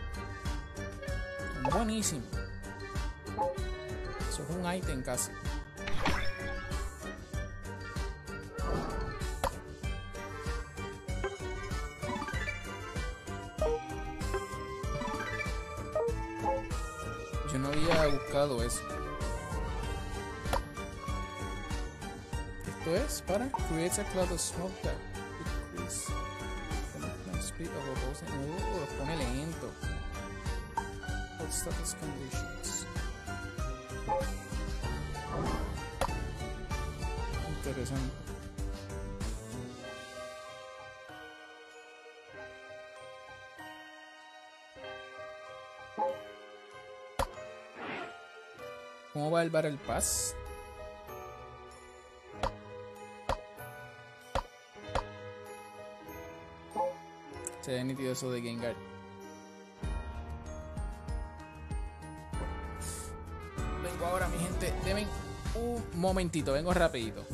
Son buenísimos. Eso es un ítem casi. Yo no había buscado eso. Esto es para create a cloud of smoke that decrease the speed of opposing. Uh, los pone lento. What status conditions? Interesante. ¿Cómo va el Battle Pass? Se ve nítido eso de Gengar. Vengo ahora, mi gente. Deme un momentito, vengo rapidito.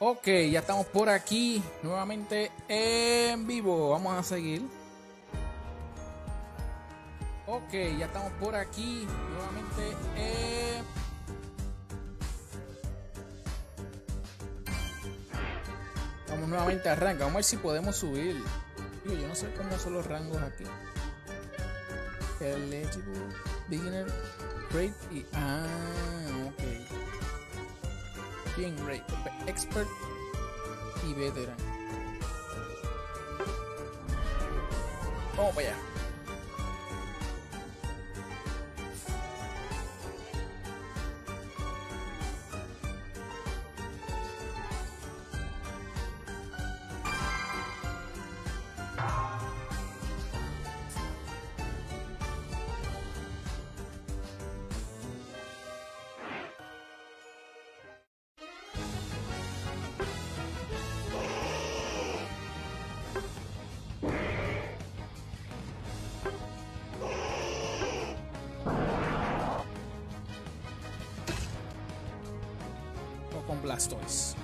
Ok, ya estamos por aquí nuevamente en vivo. Vamos a seguir. Ok, ya estamos por aquí nuevamente en... Vamos nuevamente a rango. Vamos a ver si podemos subir. Digo, yo no sé cómo son los rangos aquí. Eligible, beginner, great y... Ah, ok. Bien, great, expert y veteran. Vamos para allá. Con Blastoise.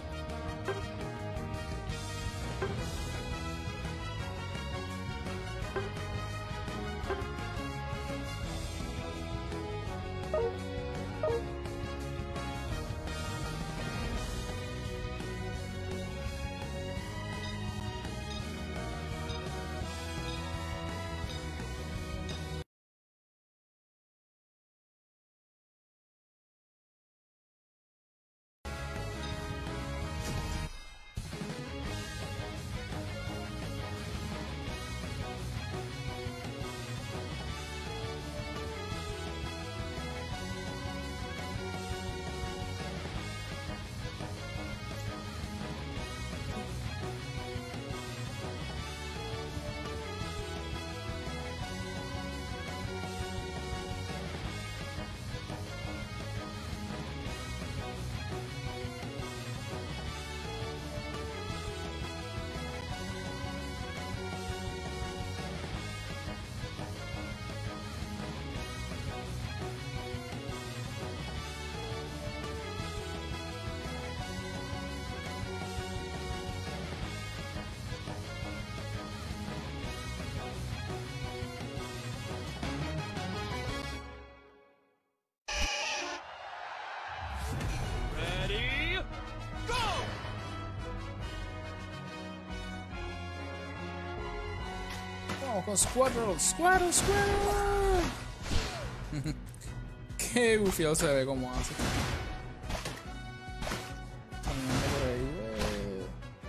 Ready, go!
Vamos con Squirtle, Squirtle, Squirtle. Qué bufiado se ve como hace. Caminando por ahí, eh.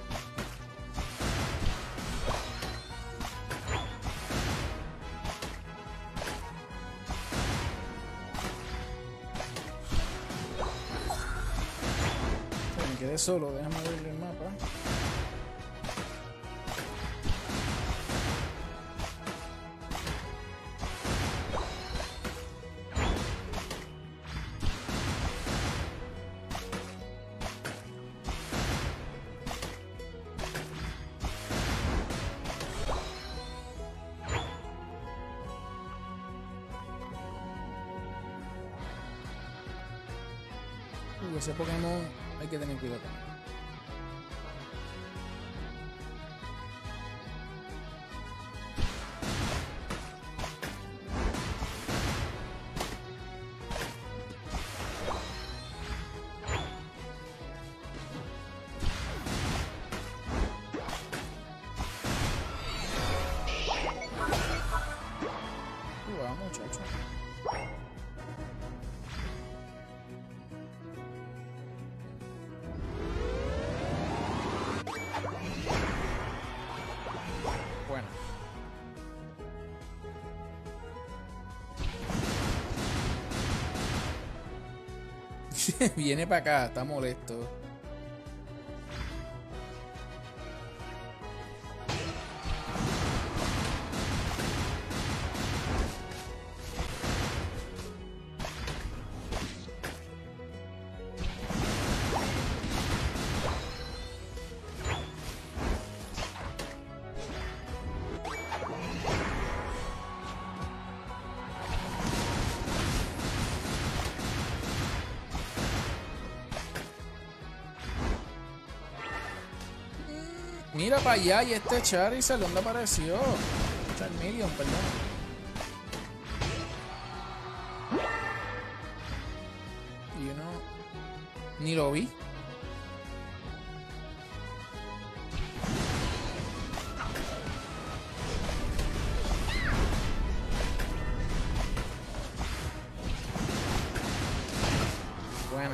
Me quedé solo, déjame abrirle el mapa. Uh, ese Pokémon hay que tener cuidado con él. Uh, vamos, muchacho. Bueno. Viene para acá, está molesto. Mira para allá y este Charizard, ¿dónde apareció? Charmeleon, perdón. Y yo no... Ni lo vi. Buena.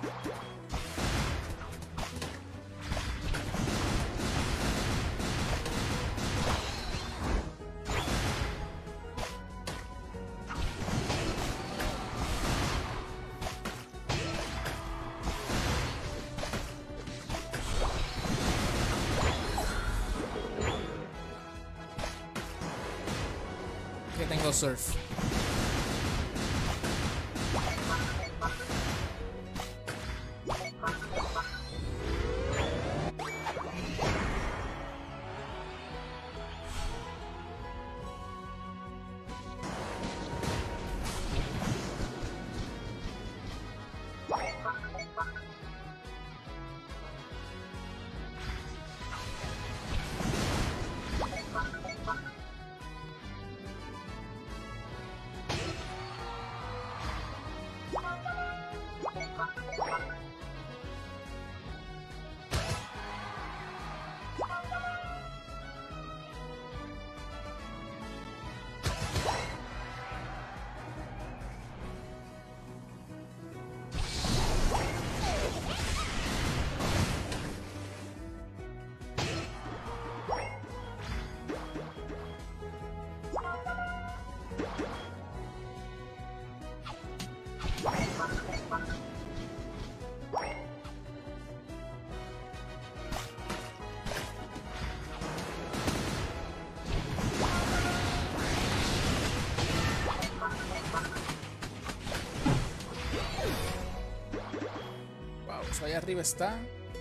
Que tengo surf. Wow, allá arriba está.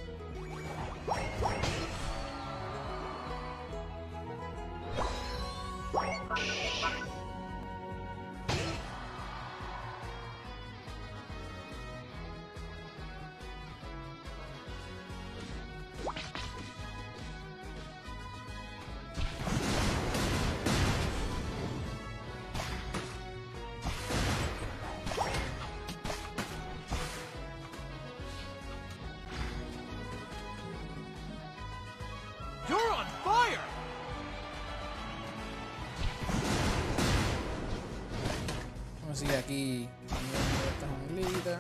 You're on fire!
Vamos a seguir aquí viendo esta junglita.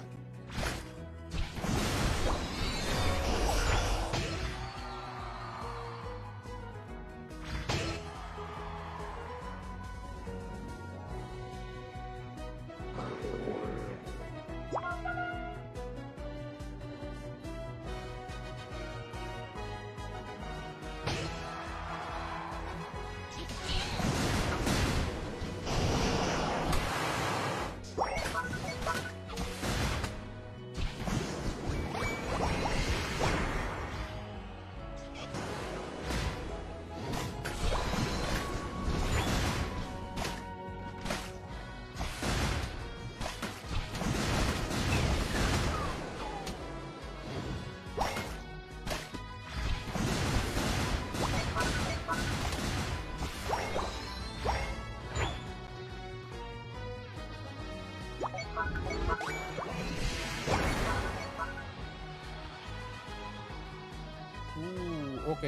Uh, ok.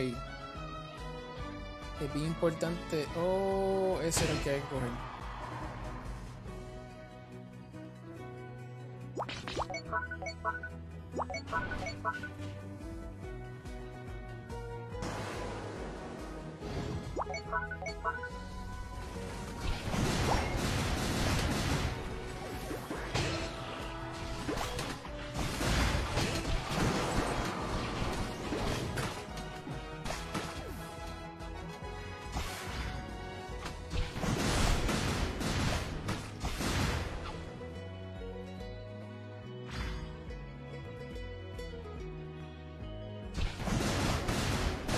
Es bien importante. Oh, ese era el que hay que coger.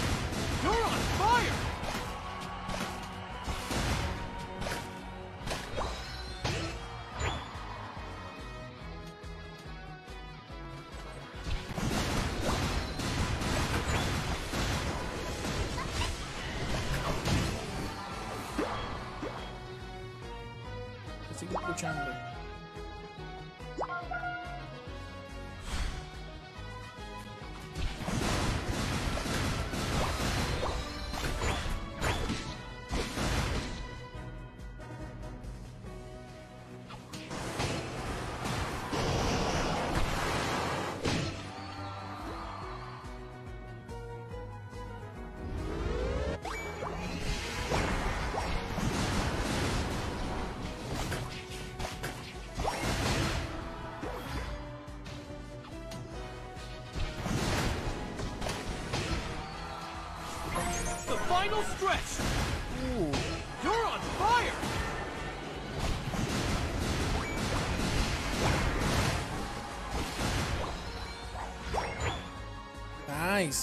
You're on fire!
escuchando.
Final stretch!
Uh,
You're on fire!
nice.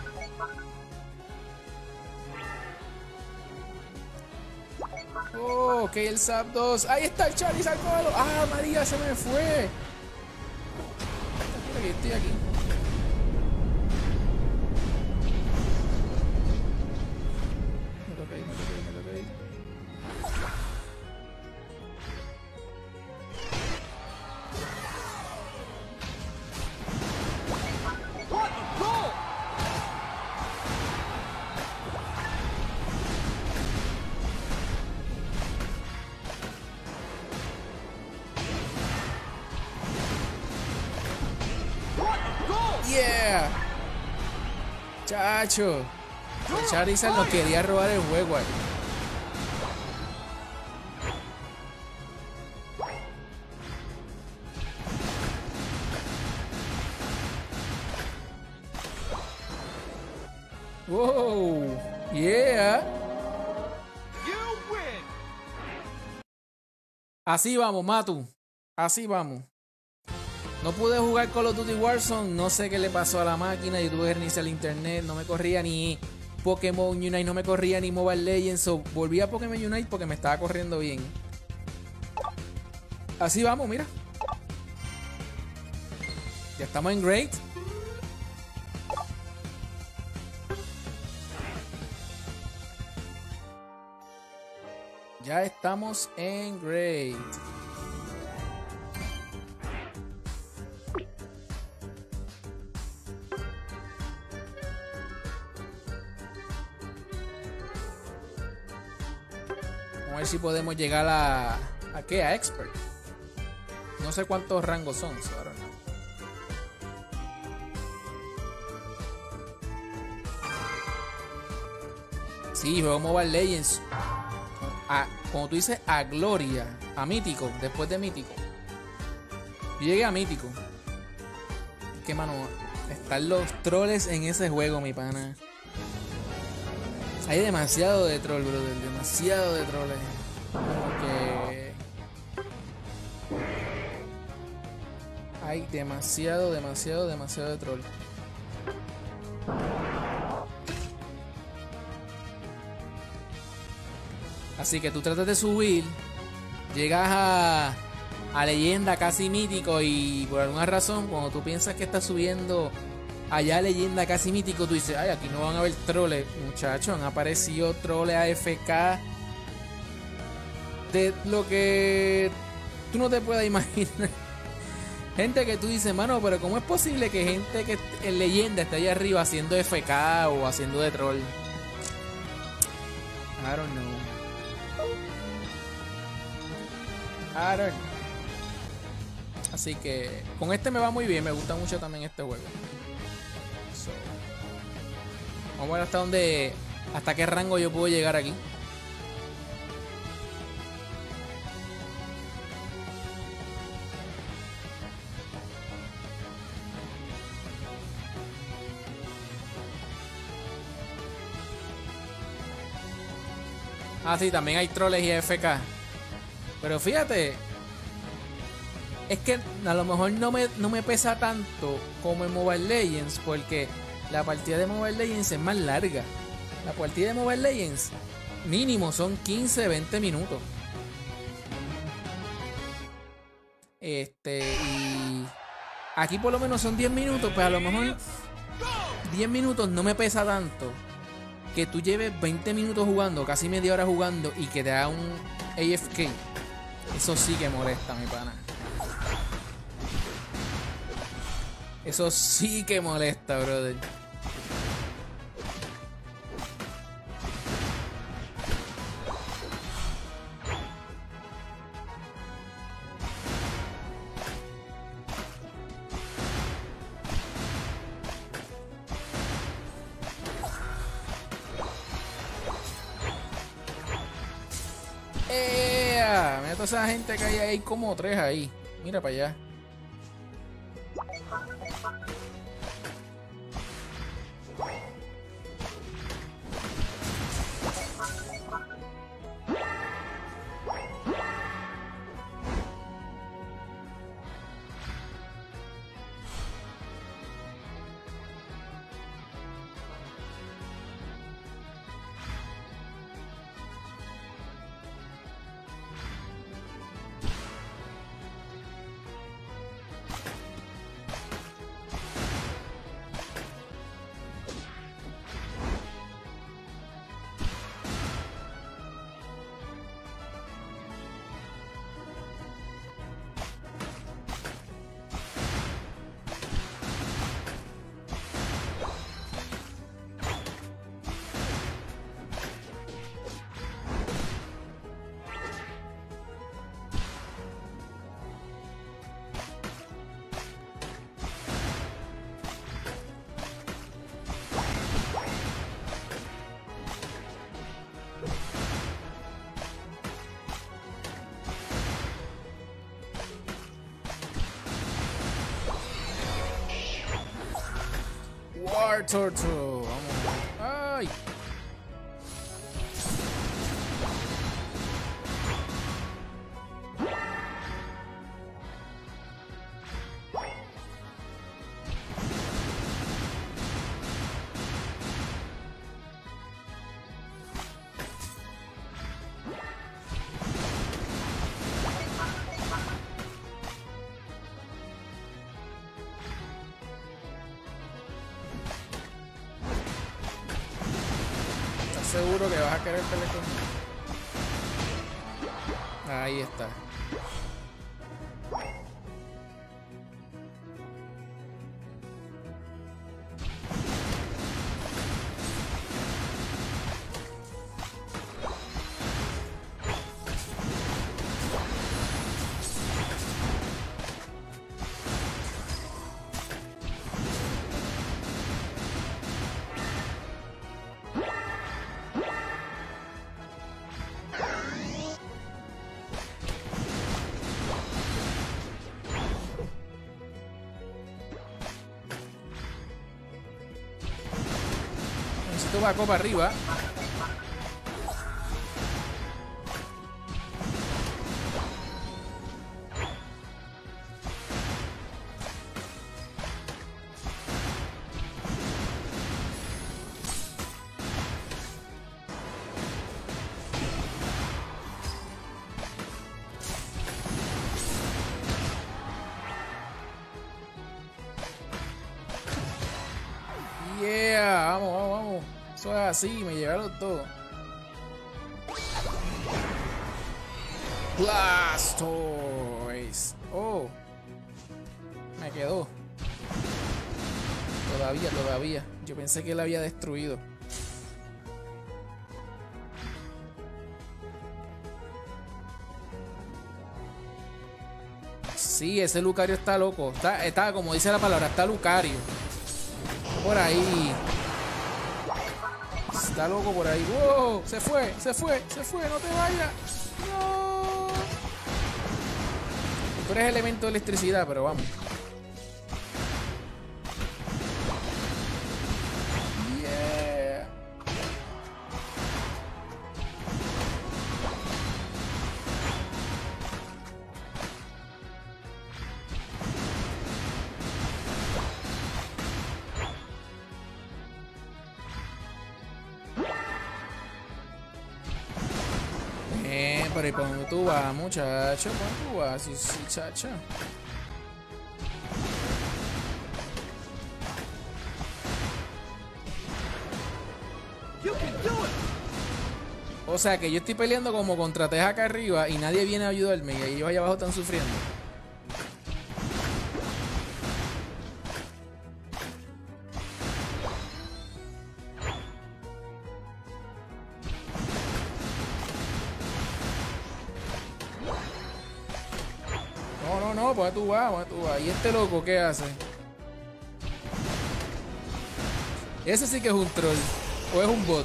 Oh, ok, el Zapdos. Ahí está el Charizard. ¡Cógelo! ¡Ah, María! Se me fue. Estoy aquí, estoy aquí. Me toca ir, me toca ir, me toca ir.
What a goal! What a goal!
Yeah. Chacho. El Charizard nos quería robar el juego ahí. Wow. Yeah.
You win!
Así vamos, Matu. Así vamos. No pude jugar Call of Duty Warzone. No sé qué le pasó a la máquina. Yo tuve que reiniciar el internet. No me corría ni Pokémon Unite. No me corría ni Mobile Legends. So, volví a Pokémon Unite porque me estaba corriendo bien. Así vamos, mira. Ya estamos en Great. Ya estamos en Great. Vamos a ver si podemos llegar a... ¿A qué? A Expert. No sé cuántos rangos son. So I don't know. Sí, juego Mobile Legends. A, como tú dices, a Gloria. A Mítico. Después de Mítico. Yo llegué a Mítico. Que mano. Están los troles en ese juego, mi pana. Hay demasiado de troll, brother. Demasiado de troles. Porque hay demasiado, demasiado, demasiado de troll. Así que tú tratas de subir, llegas a, a leyenda casi mítico y por alguna razón cuando tú piensas que estás subiendo allá a leyenda casi mítico, tú dices, ay, aquí no van a haber troles. Muchachos, han aparecido troles A F K de lo que tú no te puedas imaginar. Gente que tú dices, mano, pero ¿cómo es posible que gente que en leyenda esté allá arriba haciendo F K o haciendo de troll? I don't know. I don't know. Así que con este me va muy bien, me gusta mucho también este juego. So, vamos a ver hasta dónde, hasta qué rango yo puedo llegar aquí. Ah, sí, también hay troles y F K. Pero fíjate, es que a lo mejor no me, no me pesa tanto como en Mobile Legends, porque la partida de Mobile Legends es más larga. La partida de Mobile Legends mínimo son quince, veinte minutos. Este, y aquí por lo menos son diez minutos, pues a lo mejor diez minutos no me pesa tanto. Que tú lleves veinte minutos jugando, casi media hora jugando y que te haga un A F K. Eso sí que molesta, mi pana. Eso sí que molesta, brother. ¡Ea! Mira toda esa gente que hay ahí, como tres ahí. Mira para allá. War Turtle. Vamos. ¡Ay! Seguro que vas a querer pelear conmigo. Ahí está. Necesito va copa arriba. Yeah, vamos, vamos, vamos. Eso es así, me llegaron todos. Blastoise. Oh, me quedó. Todavía, todavía. Yo pensé que él había destruido. Sí, ese Lucario está loco. Está, está, como dice la palabra, está Lucario. Por ahí. Está loco por ahí. ¡Wow! Se fue, se fue, se fue. No te vayas. No. Tú eres elemento de electricidad, pero vamos. Yeah. Eh, pero ¿y por dónde tú vas, muchacho? ¿Por dónde tú vas? Sí, sí, chacha.
You can do it!
O sea que yo estoy peleando como contra tres acá arriba y nadie viene a ayudarme y ellos allá abajo están sufriendo. No, no, no, pues tú vas, pues tú vas. ¿Y este loco qué hace? Ese sí que es un troll. O es un bot.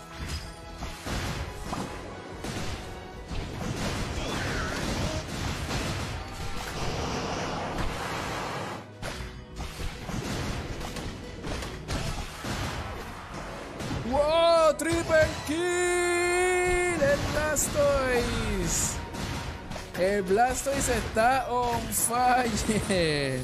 ¡Wow! ¡Triple kill! ¡El Blastoise! El Blastoise está on fire.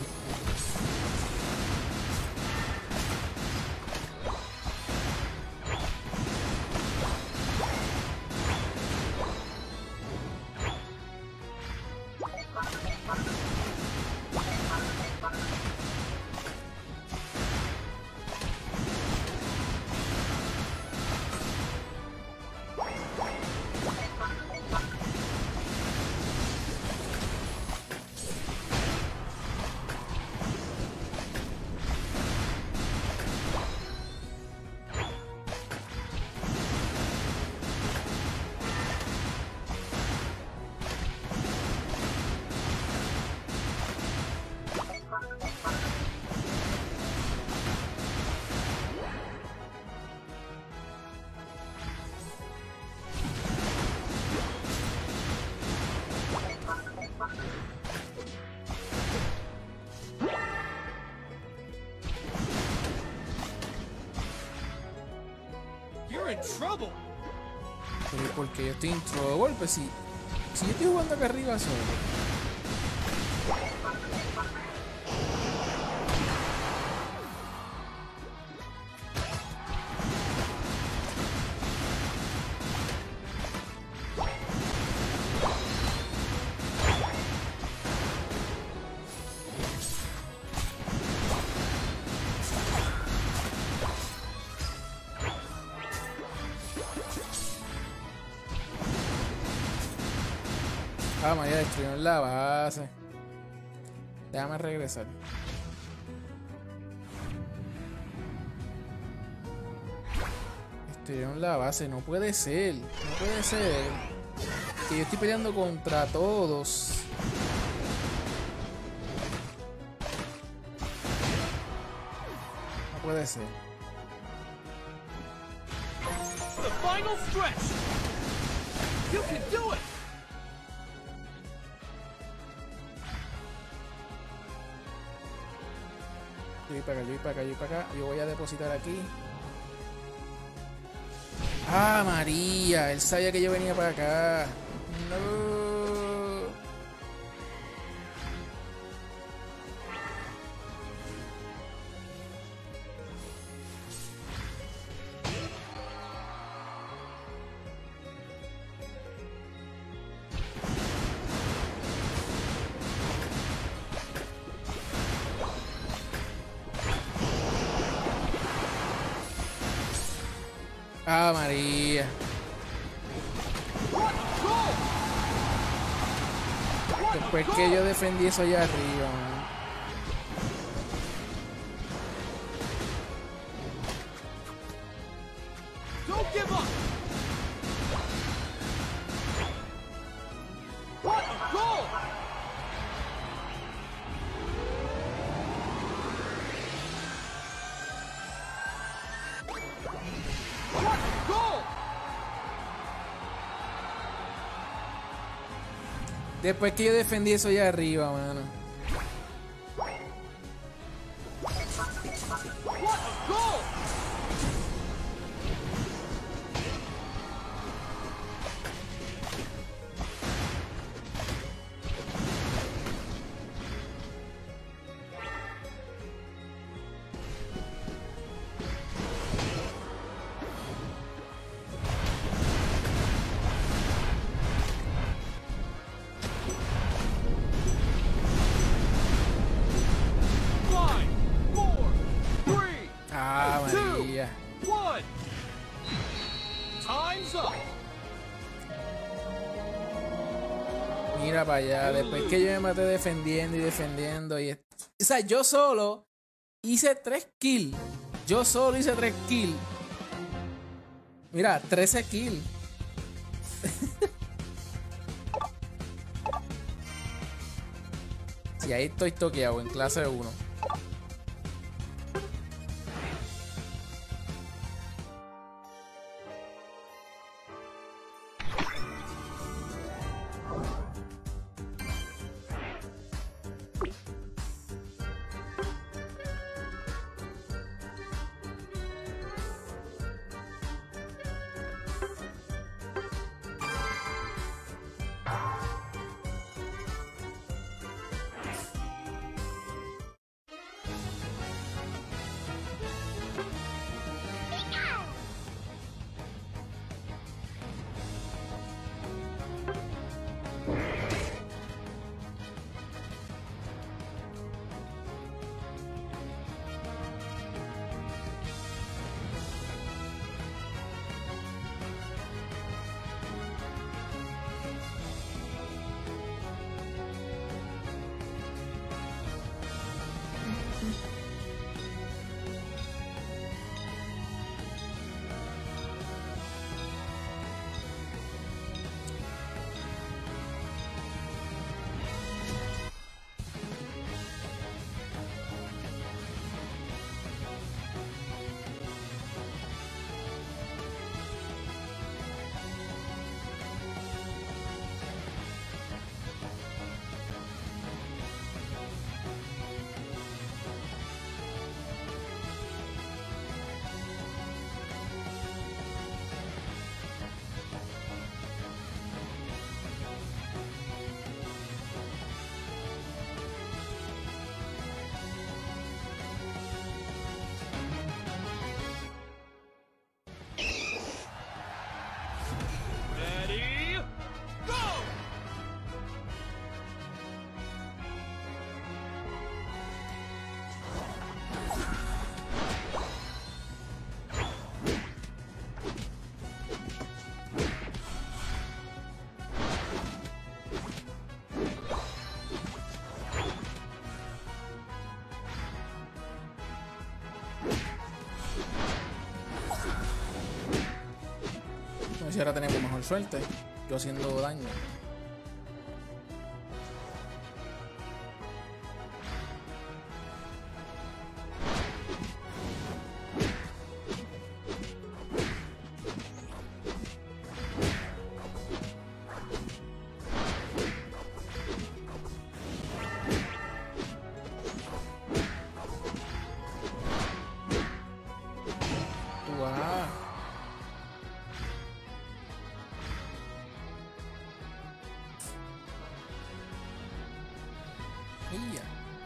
You're in trouble.
Pero porque yo estoy en trouble, pues si, si yo estoy jugando acá arriba solo. Ah, María, destruyeron la base. Déjame regresar. Destruyeron la base, no puede ser. No puede ser. Que yo estoy peleando contra todos. No puede ser.
The final stretch. You can do it.
Yo voy para acá, yo voy para acá, yo voy para acá. Yo voy a depositar aquí. Ah, María. Él sabía que yo venía para acá. No. Ah, María. Después que yo defendí eso allá arriba, man.
Don't give up. What a goal! What a goal!
Después que yo defendí eso allá arriba, mano.
What a goal! Five, four, three.
Ah, Mira para allá. Después que yo me maté defendiendo y defendiendo. Y... O sea, yo solo hice tres kills. Yo solo hice tres kills. Mira, trece kills. Y ahí estoy toqueado en clase uno.
Ready, go!
No sé si ahora tenemos mejor suerte. Yo haciendo daño. Guau. Iya.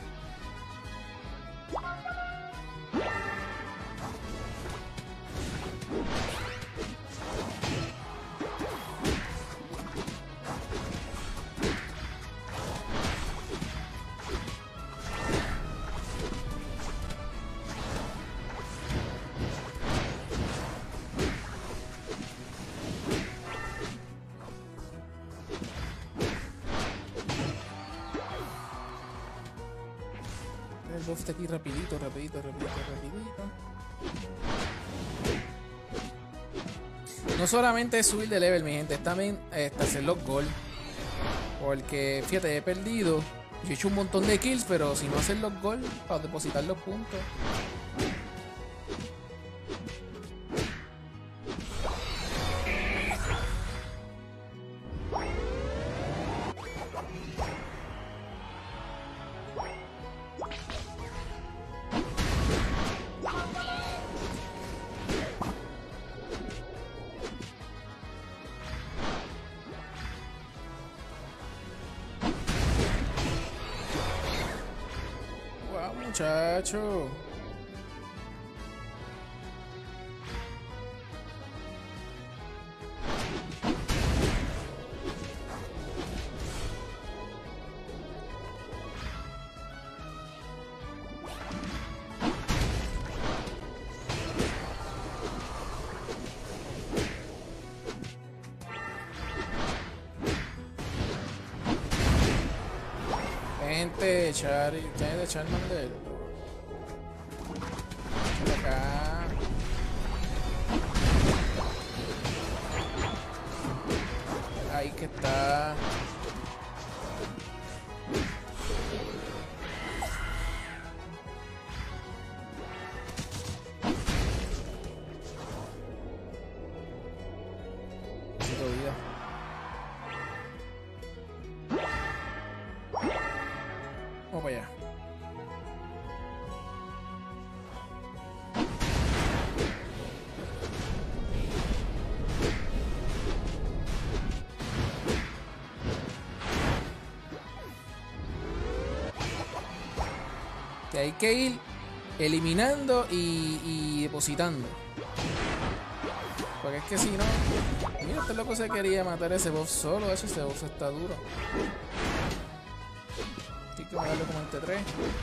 El buff está aquí rapidito, rapidito, rapidito, rapidito. No solamente es subir de level, mi gente, es también este, hacer los gold. Porque, fíjate, he perdido. Yo he hecho un montón de kills, pero si no hacer los gold para depositar los puntos. Wow, muchacho. este Char, de Charmander. Por acá. Ahí que está. Necesito vida. Vamos para allá. Que hay que ir eliminando y, y depositando. Porque es que si no... Mira, este loco se quería matar a ese boss solo. De hecho, ese boss está duro. Hay que matarlo como en T tres.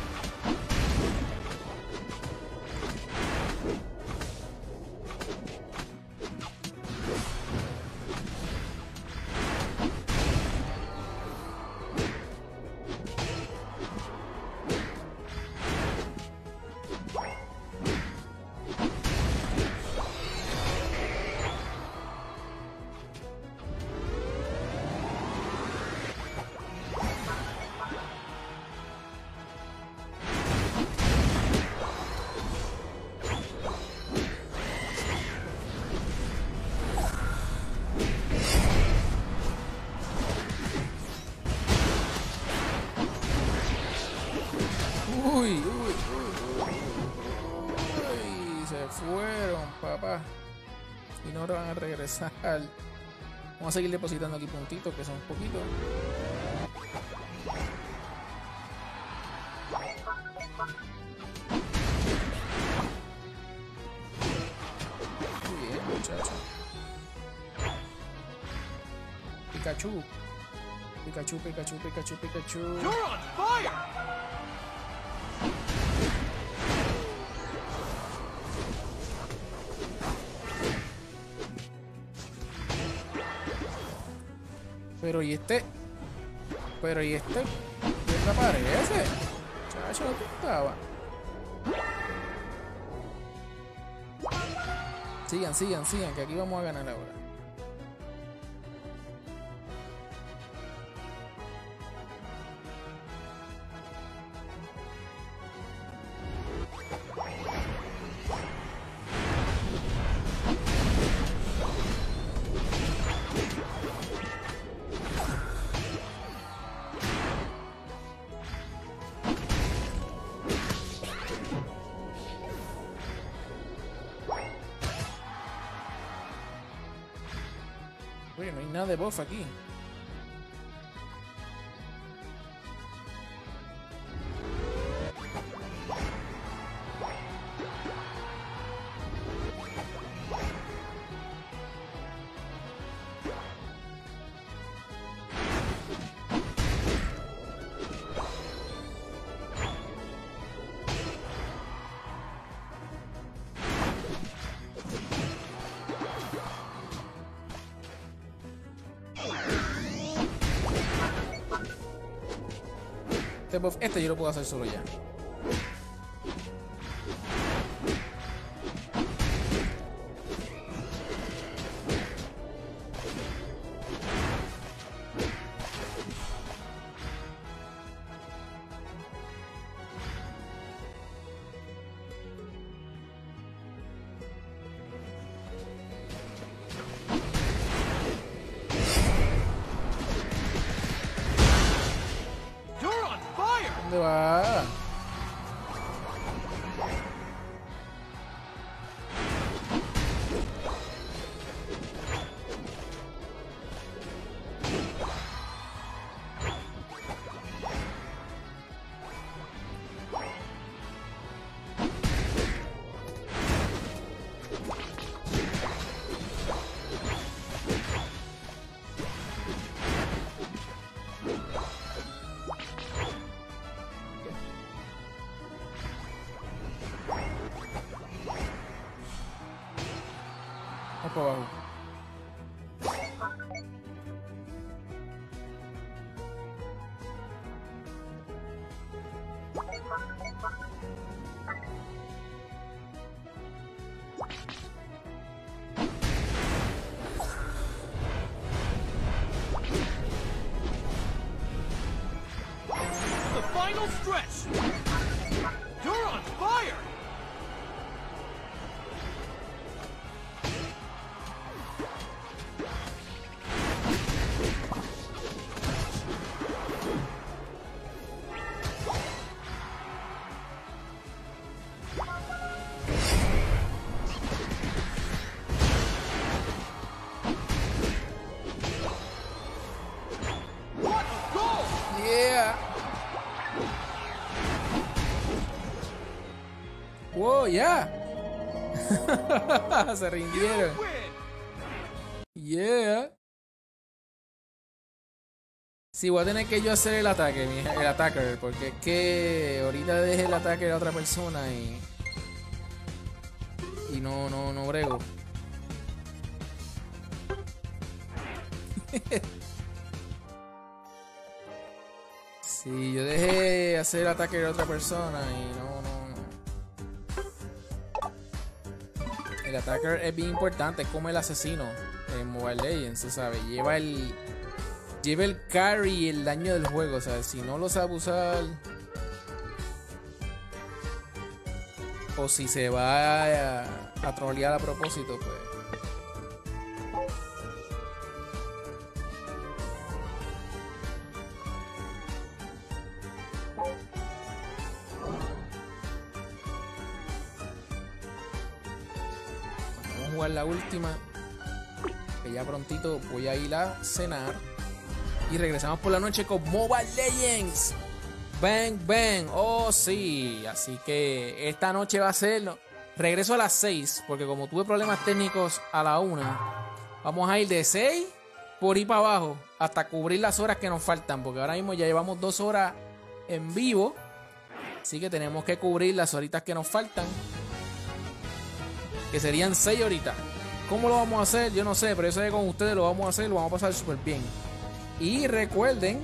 Uy, uy, uy, uy, se fueron, papá. Y no van a regresar. Vamos a seguir depositando aquí puntitos, que son poquitos. Muy bien, muchacho. Pikachu. Pikachu, Pikachu, Pikachu, Pikachu.
You're on fire!
Pero y este. Pero y este. ¿Qué aparece? Chacho, ¿dónde estaba? Sigan, sigan, sigan, que aquí vamos a ganar ahora. Oye, no hay nada de buff aquí. Este buff, este yo lo puedo hacer solo ya. ¿Dónde va? Vamos para abajo. Wow, ya. Se rindieron. Yeah. Sí, voy a tener que yo hacer el ataque, el attacker, porque es que ahorita dejé el ataque a otra persona y y no no no brego. Sí, yo dejé hacer el ataque a otra persona y no no no. El attacker es bien importante, es como el asesino en Mobile Legends, tú sabes, lleva el Lleva el carry y el daño del juego, o sea, si no lo sabe usar o si se va a, a trolear a propósito, pues vamos a jugar la última, que ya prontito voy a ir a cenar. Y regresamos por la noche con Mobile Legends. Bang, bang. Oh, sí. Así que esta noche va a ser... Regreso a las seis. Porque como tuve problemas técnicos a la una, vamos a ir de seis por ir para abajo hasta cubrir las horas que nos faltan. Porque ahora mismo ya llevamos dos horas en vivo. Así que tenemos que cubrir las horitas que nos faltan. Que serían seis horitas. ¿Cómo lo vamos a hacer? Yo no sé. Pero yo sé que con ustedes lo vamos a hacer. Lo vamos a pasar súper bien. Y recuerden,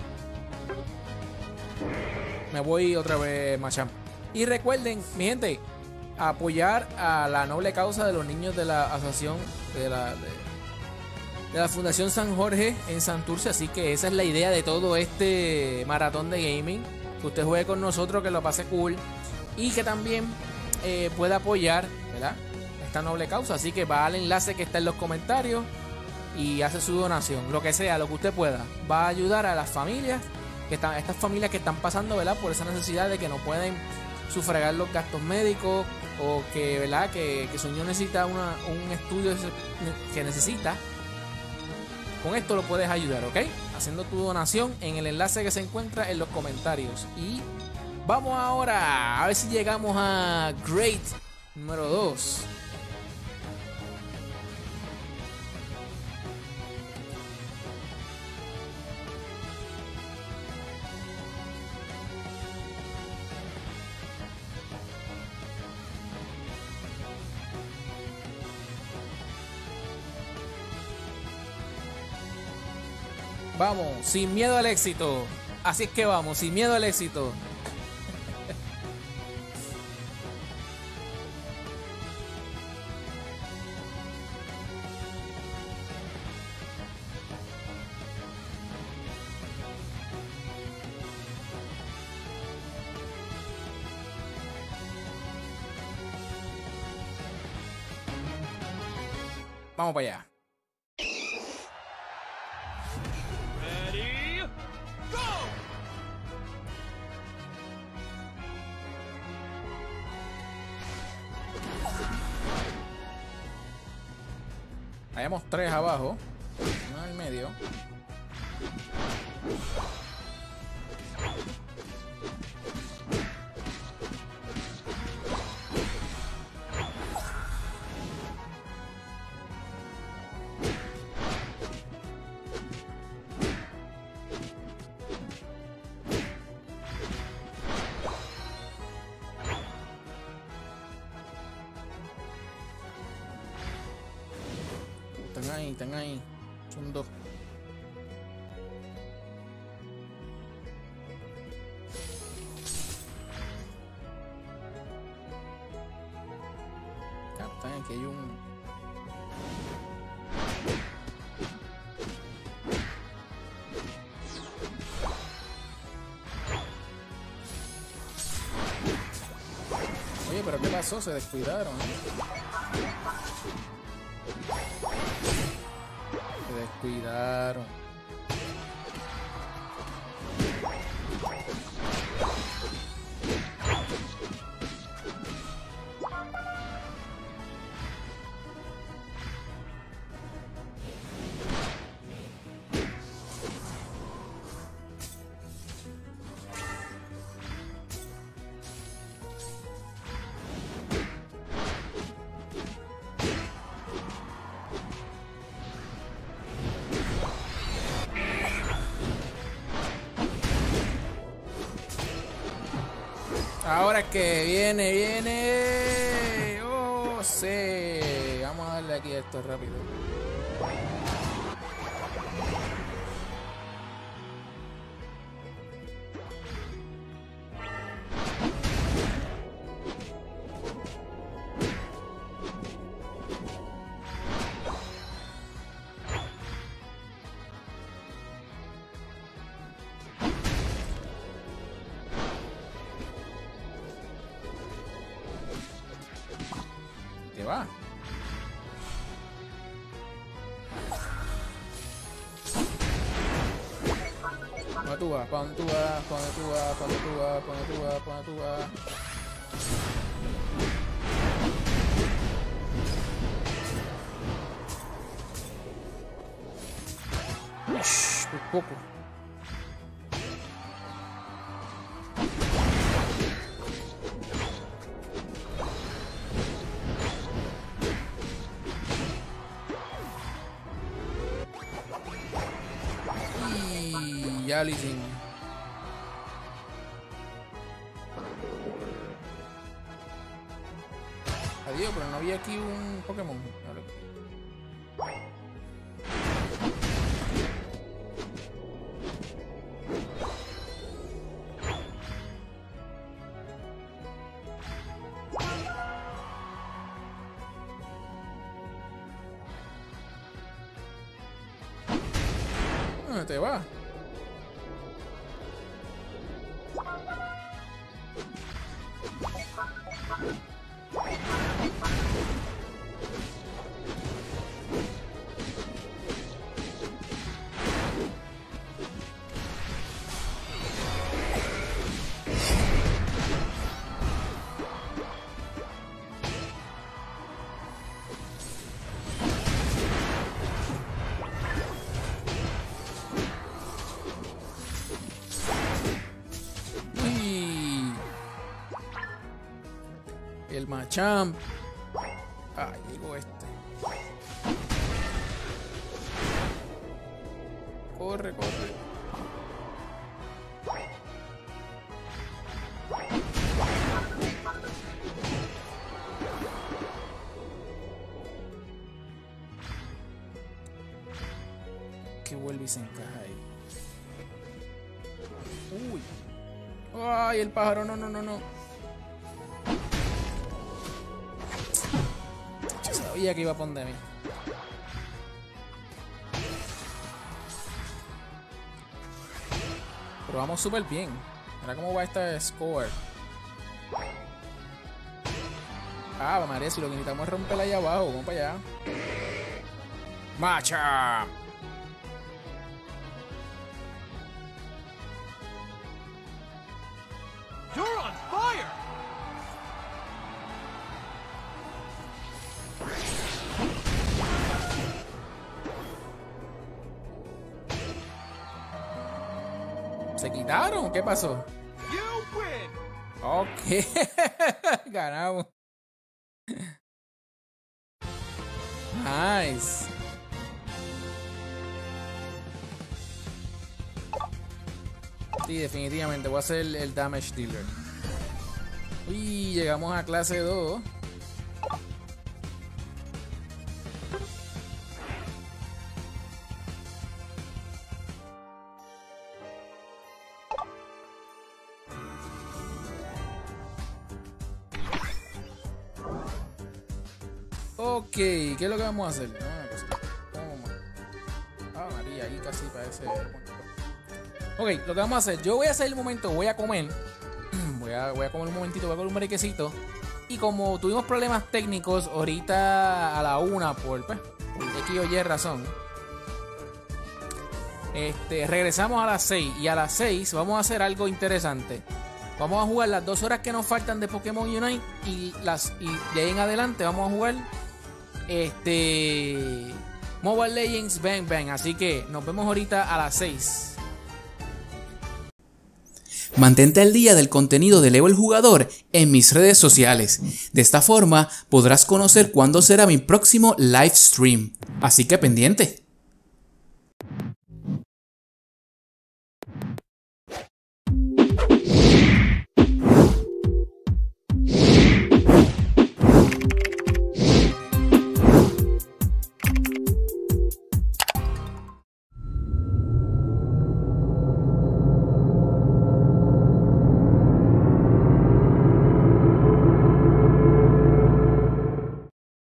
me voy otra vez, Machamp. Y recuerden, mi gente, apoyar a la noble causa de los niños de la asociación de la, de, de la Fundación San Jorge en Santurce. Así que esa es la idea de todo este maratón de gaming. Que usted juegue con nosotros, que lo pase cool. Y que también eh, pueda apoyar, ¿verdad?, esta noble causa. Así que va al enlace que está en los comentarios y hace su donación, lo que sea, lo que usted pueda. Va a ayudar a las familias, que están, estas familias que están pasando, ¿verdad?, por esa necesidad de que no pueden sufragar los gastos médicos, o que, ¿verdad?, que, que su niño necesita una, un estudio que necesita. Con esto lo puedes ayudar, ¿ok? Haciendo tu donación en el enlace que se encuentra en los comentarios. Y vamos ahora a ver si llegamos a Great número dos. Vamos, sin miedo al éxito. Así es que vamos, sin miedo al éxito. Vamos para allá. Hayamos tres abajo, uno en medio. Están ahí, están ahí. Son dos. Captain, aquí hay un... Oye, pero ¿qué pasó? Se descuidaron. Se descuidaron. Ahora es que viene, viene. Oh, sí. Vamos a darle aquí a esto rápido. ¿Qué va? ¿Para dónde tú vas? ¿Para dónde tú vas? ¿Para dónde tú vas? ¿Para dónde tú vas? ¿Para dónde tú vas? ¿Para dónde tú vas? Ush, por poco. Y ya lo hicimos. Adiós, pero no había aquí un Pokémon. ¿Dónde te vas? El Machamp. Ah, llegó este. Corre, corre. Que vuelve y se encaja ahí. Uy. Ay, el pájaro, no, no, no, no. Sabía que iba a poner a mí. Pero vamos súper bien. Mira cómo va esta score. Ah, María, si lo que necesitamos es romperla allá abajo. Vamos para allá. ¡Macha!
You're on fire!
¿Se quitaron? ¿Qué pasó?
You win!
Ok. Ganamos. Nice. Sí, definitivamente voy a ser el, el damage dealer. Uy, llegamos a clase dos. Ok, ¿qué es lo que vamos a hacer? Ah, pues, ah, María, ahí casi parece. Ok, lo que vamos a hacer, yo voy a hacer el momento, voy a comer. Voy a, voy a comer un momentito, voy a comer un brequecito. Y como tuvimos problemas técnicos ahorita a la una por, pues, por X o Y razón, este, regresamos a las seis. Y a las seis vamos a hacer algo interesante. Vamos a jugar las dos horas que nos faltan de Pokémon Unite. Y, las, y de ahí en adelante vamos a jugar Este Mobile Legends Bang Bang. Así que nos vemos ahorita a las seis. Mantente al día del contenido de Leo el Jugador en mis redes sociales. De esta forma podrás conocer cuándo será mi próximo live stream. Así que pendiente.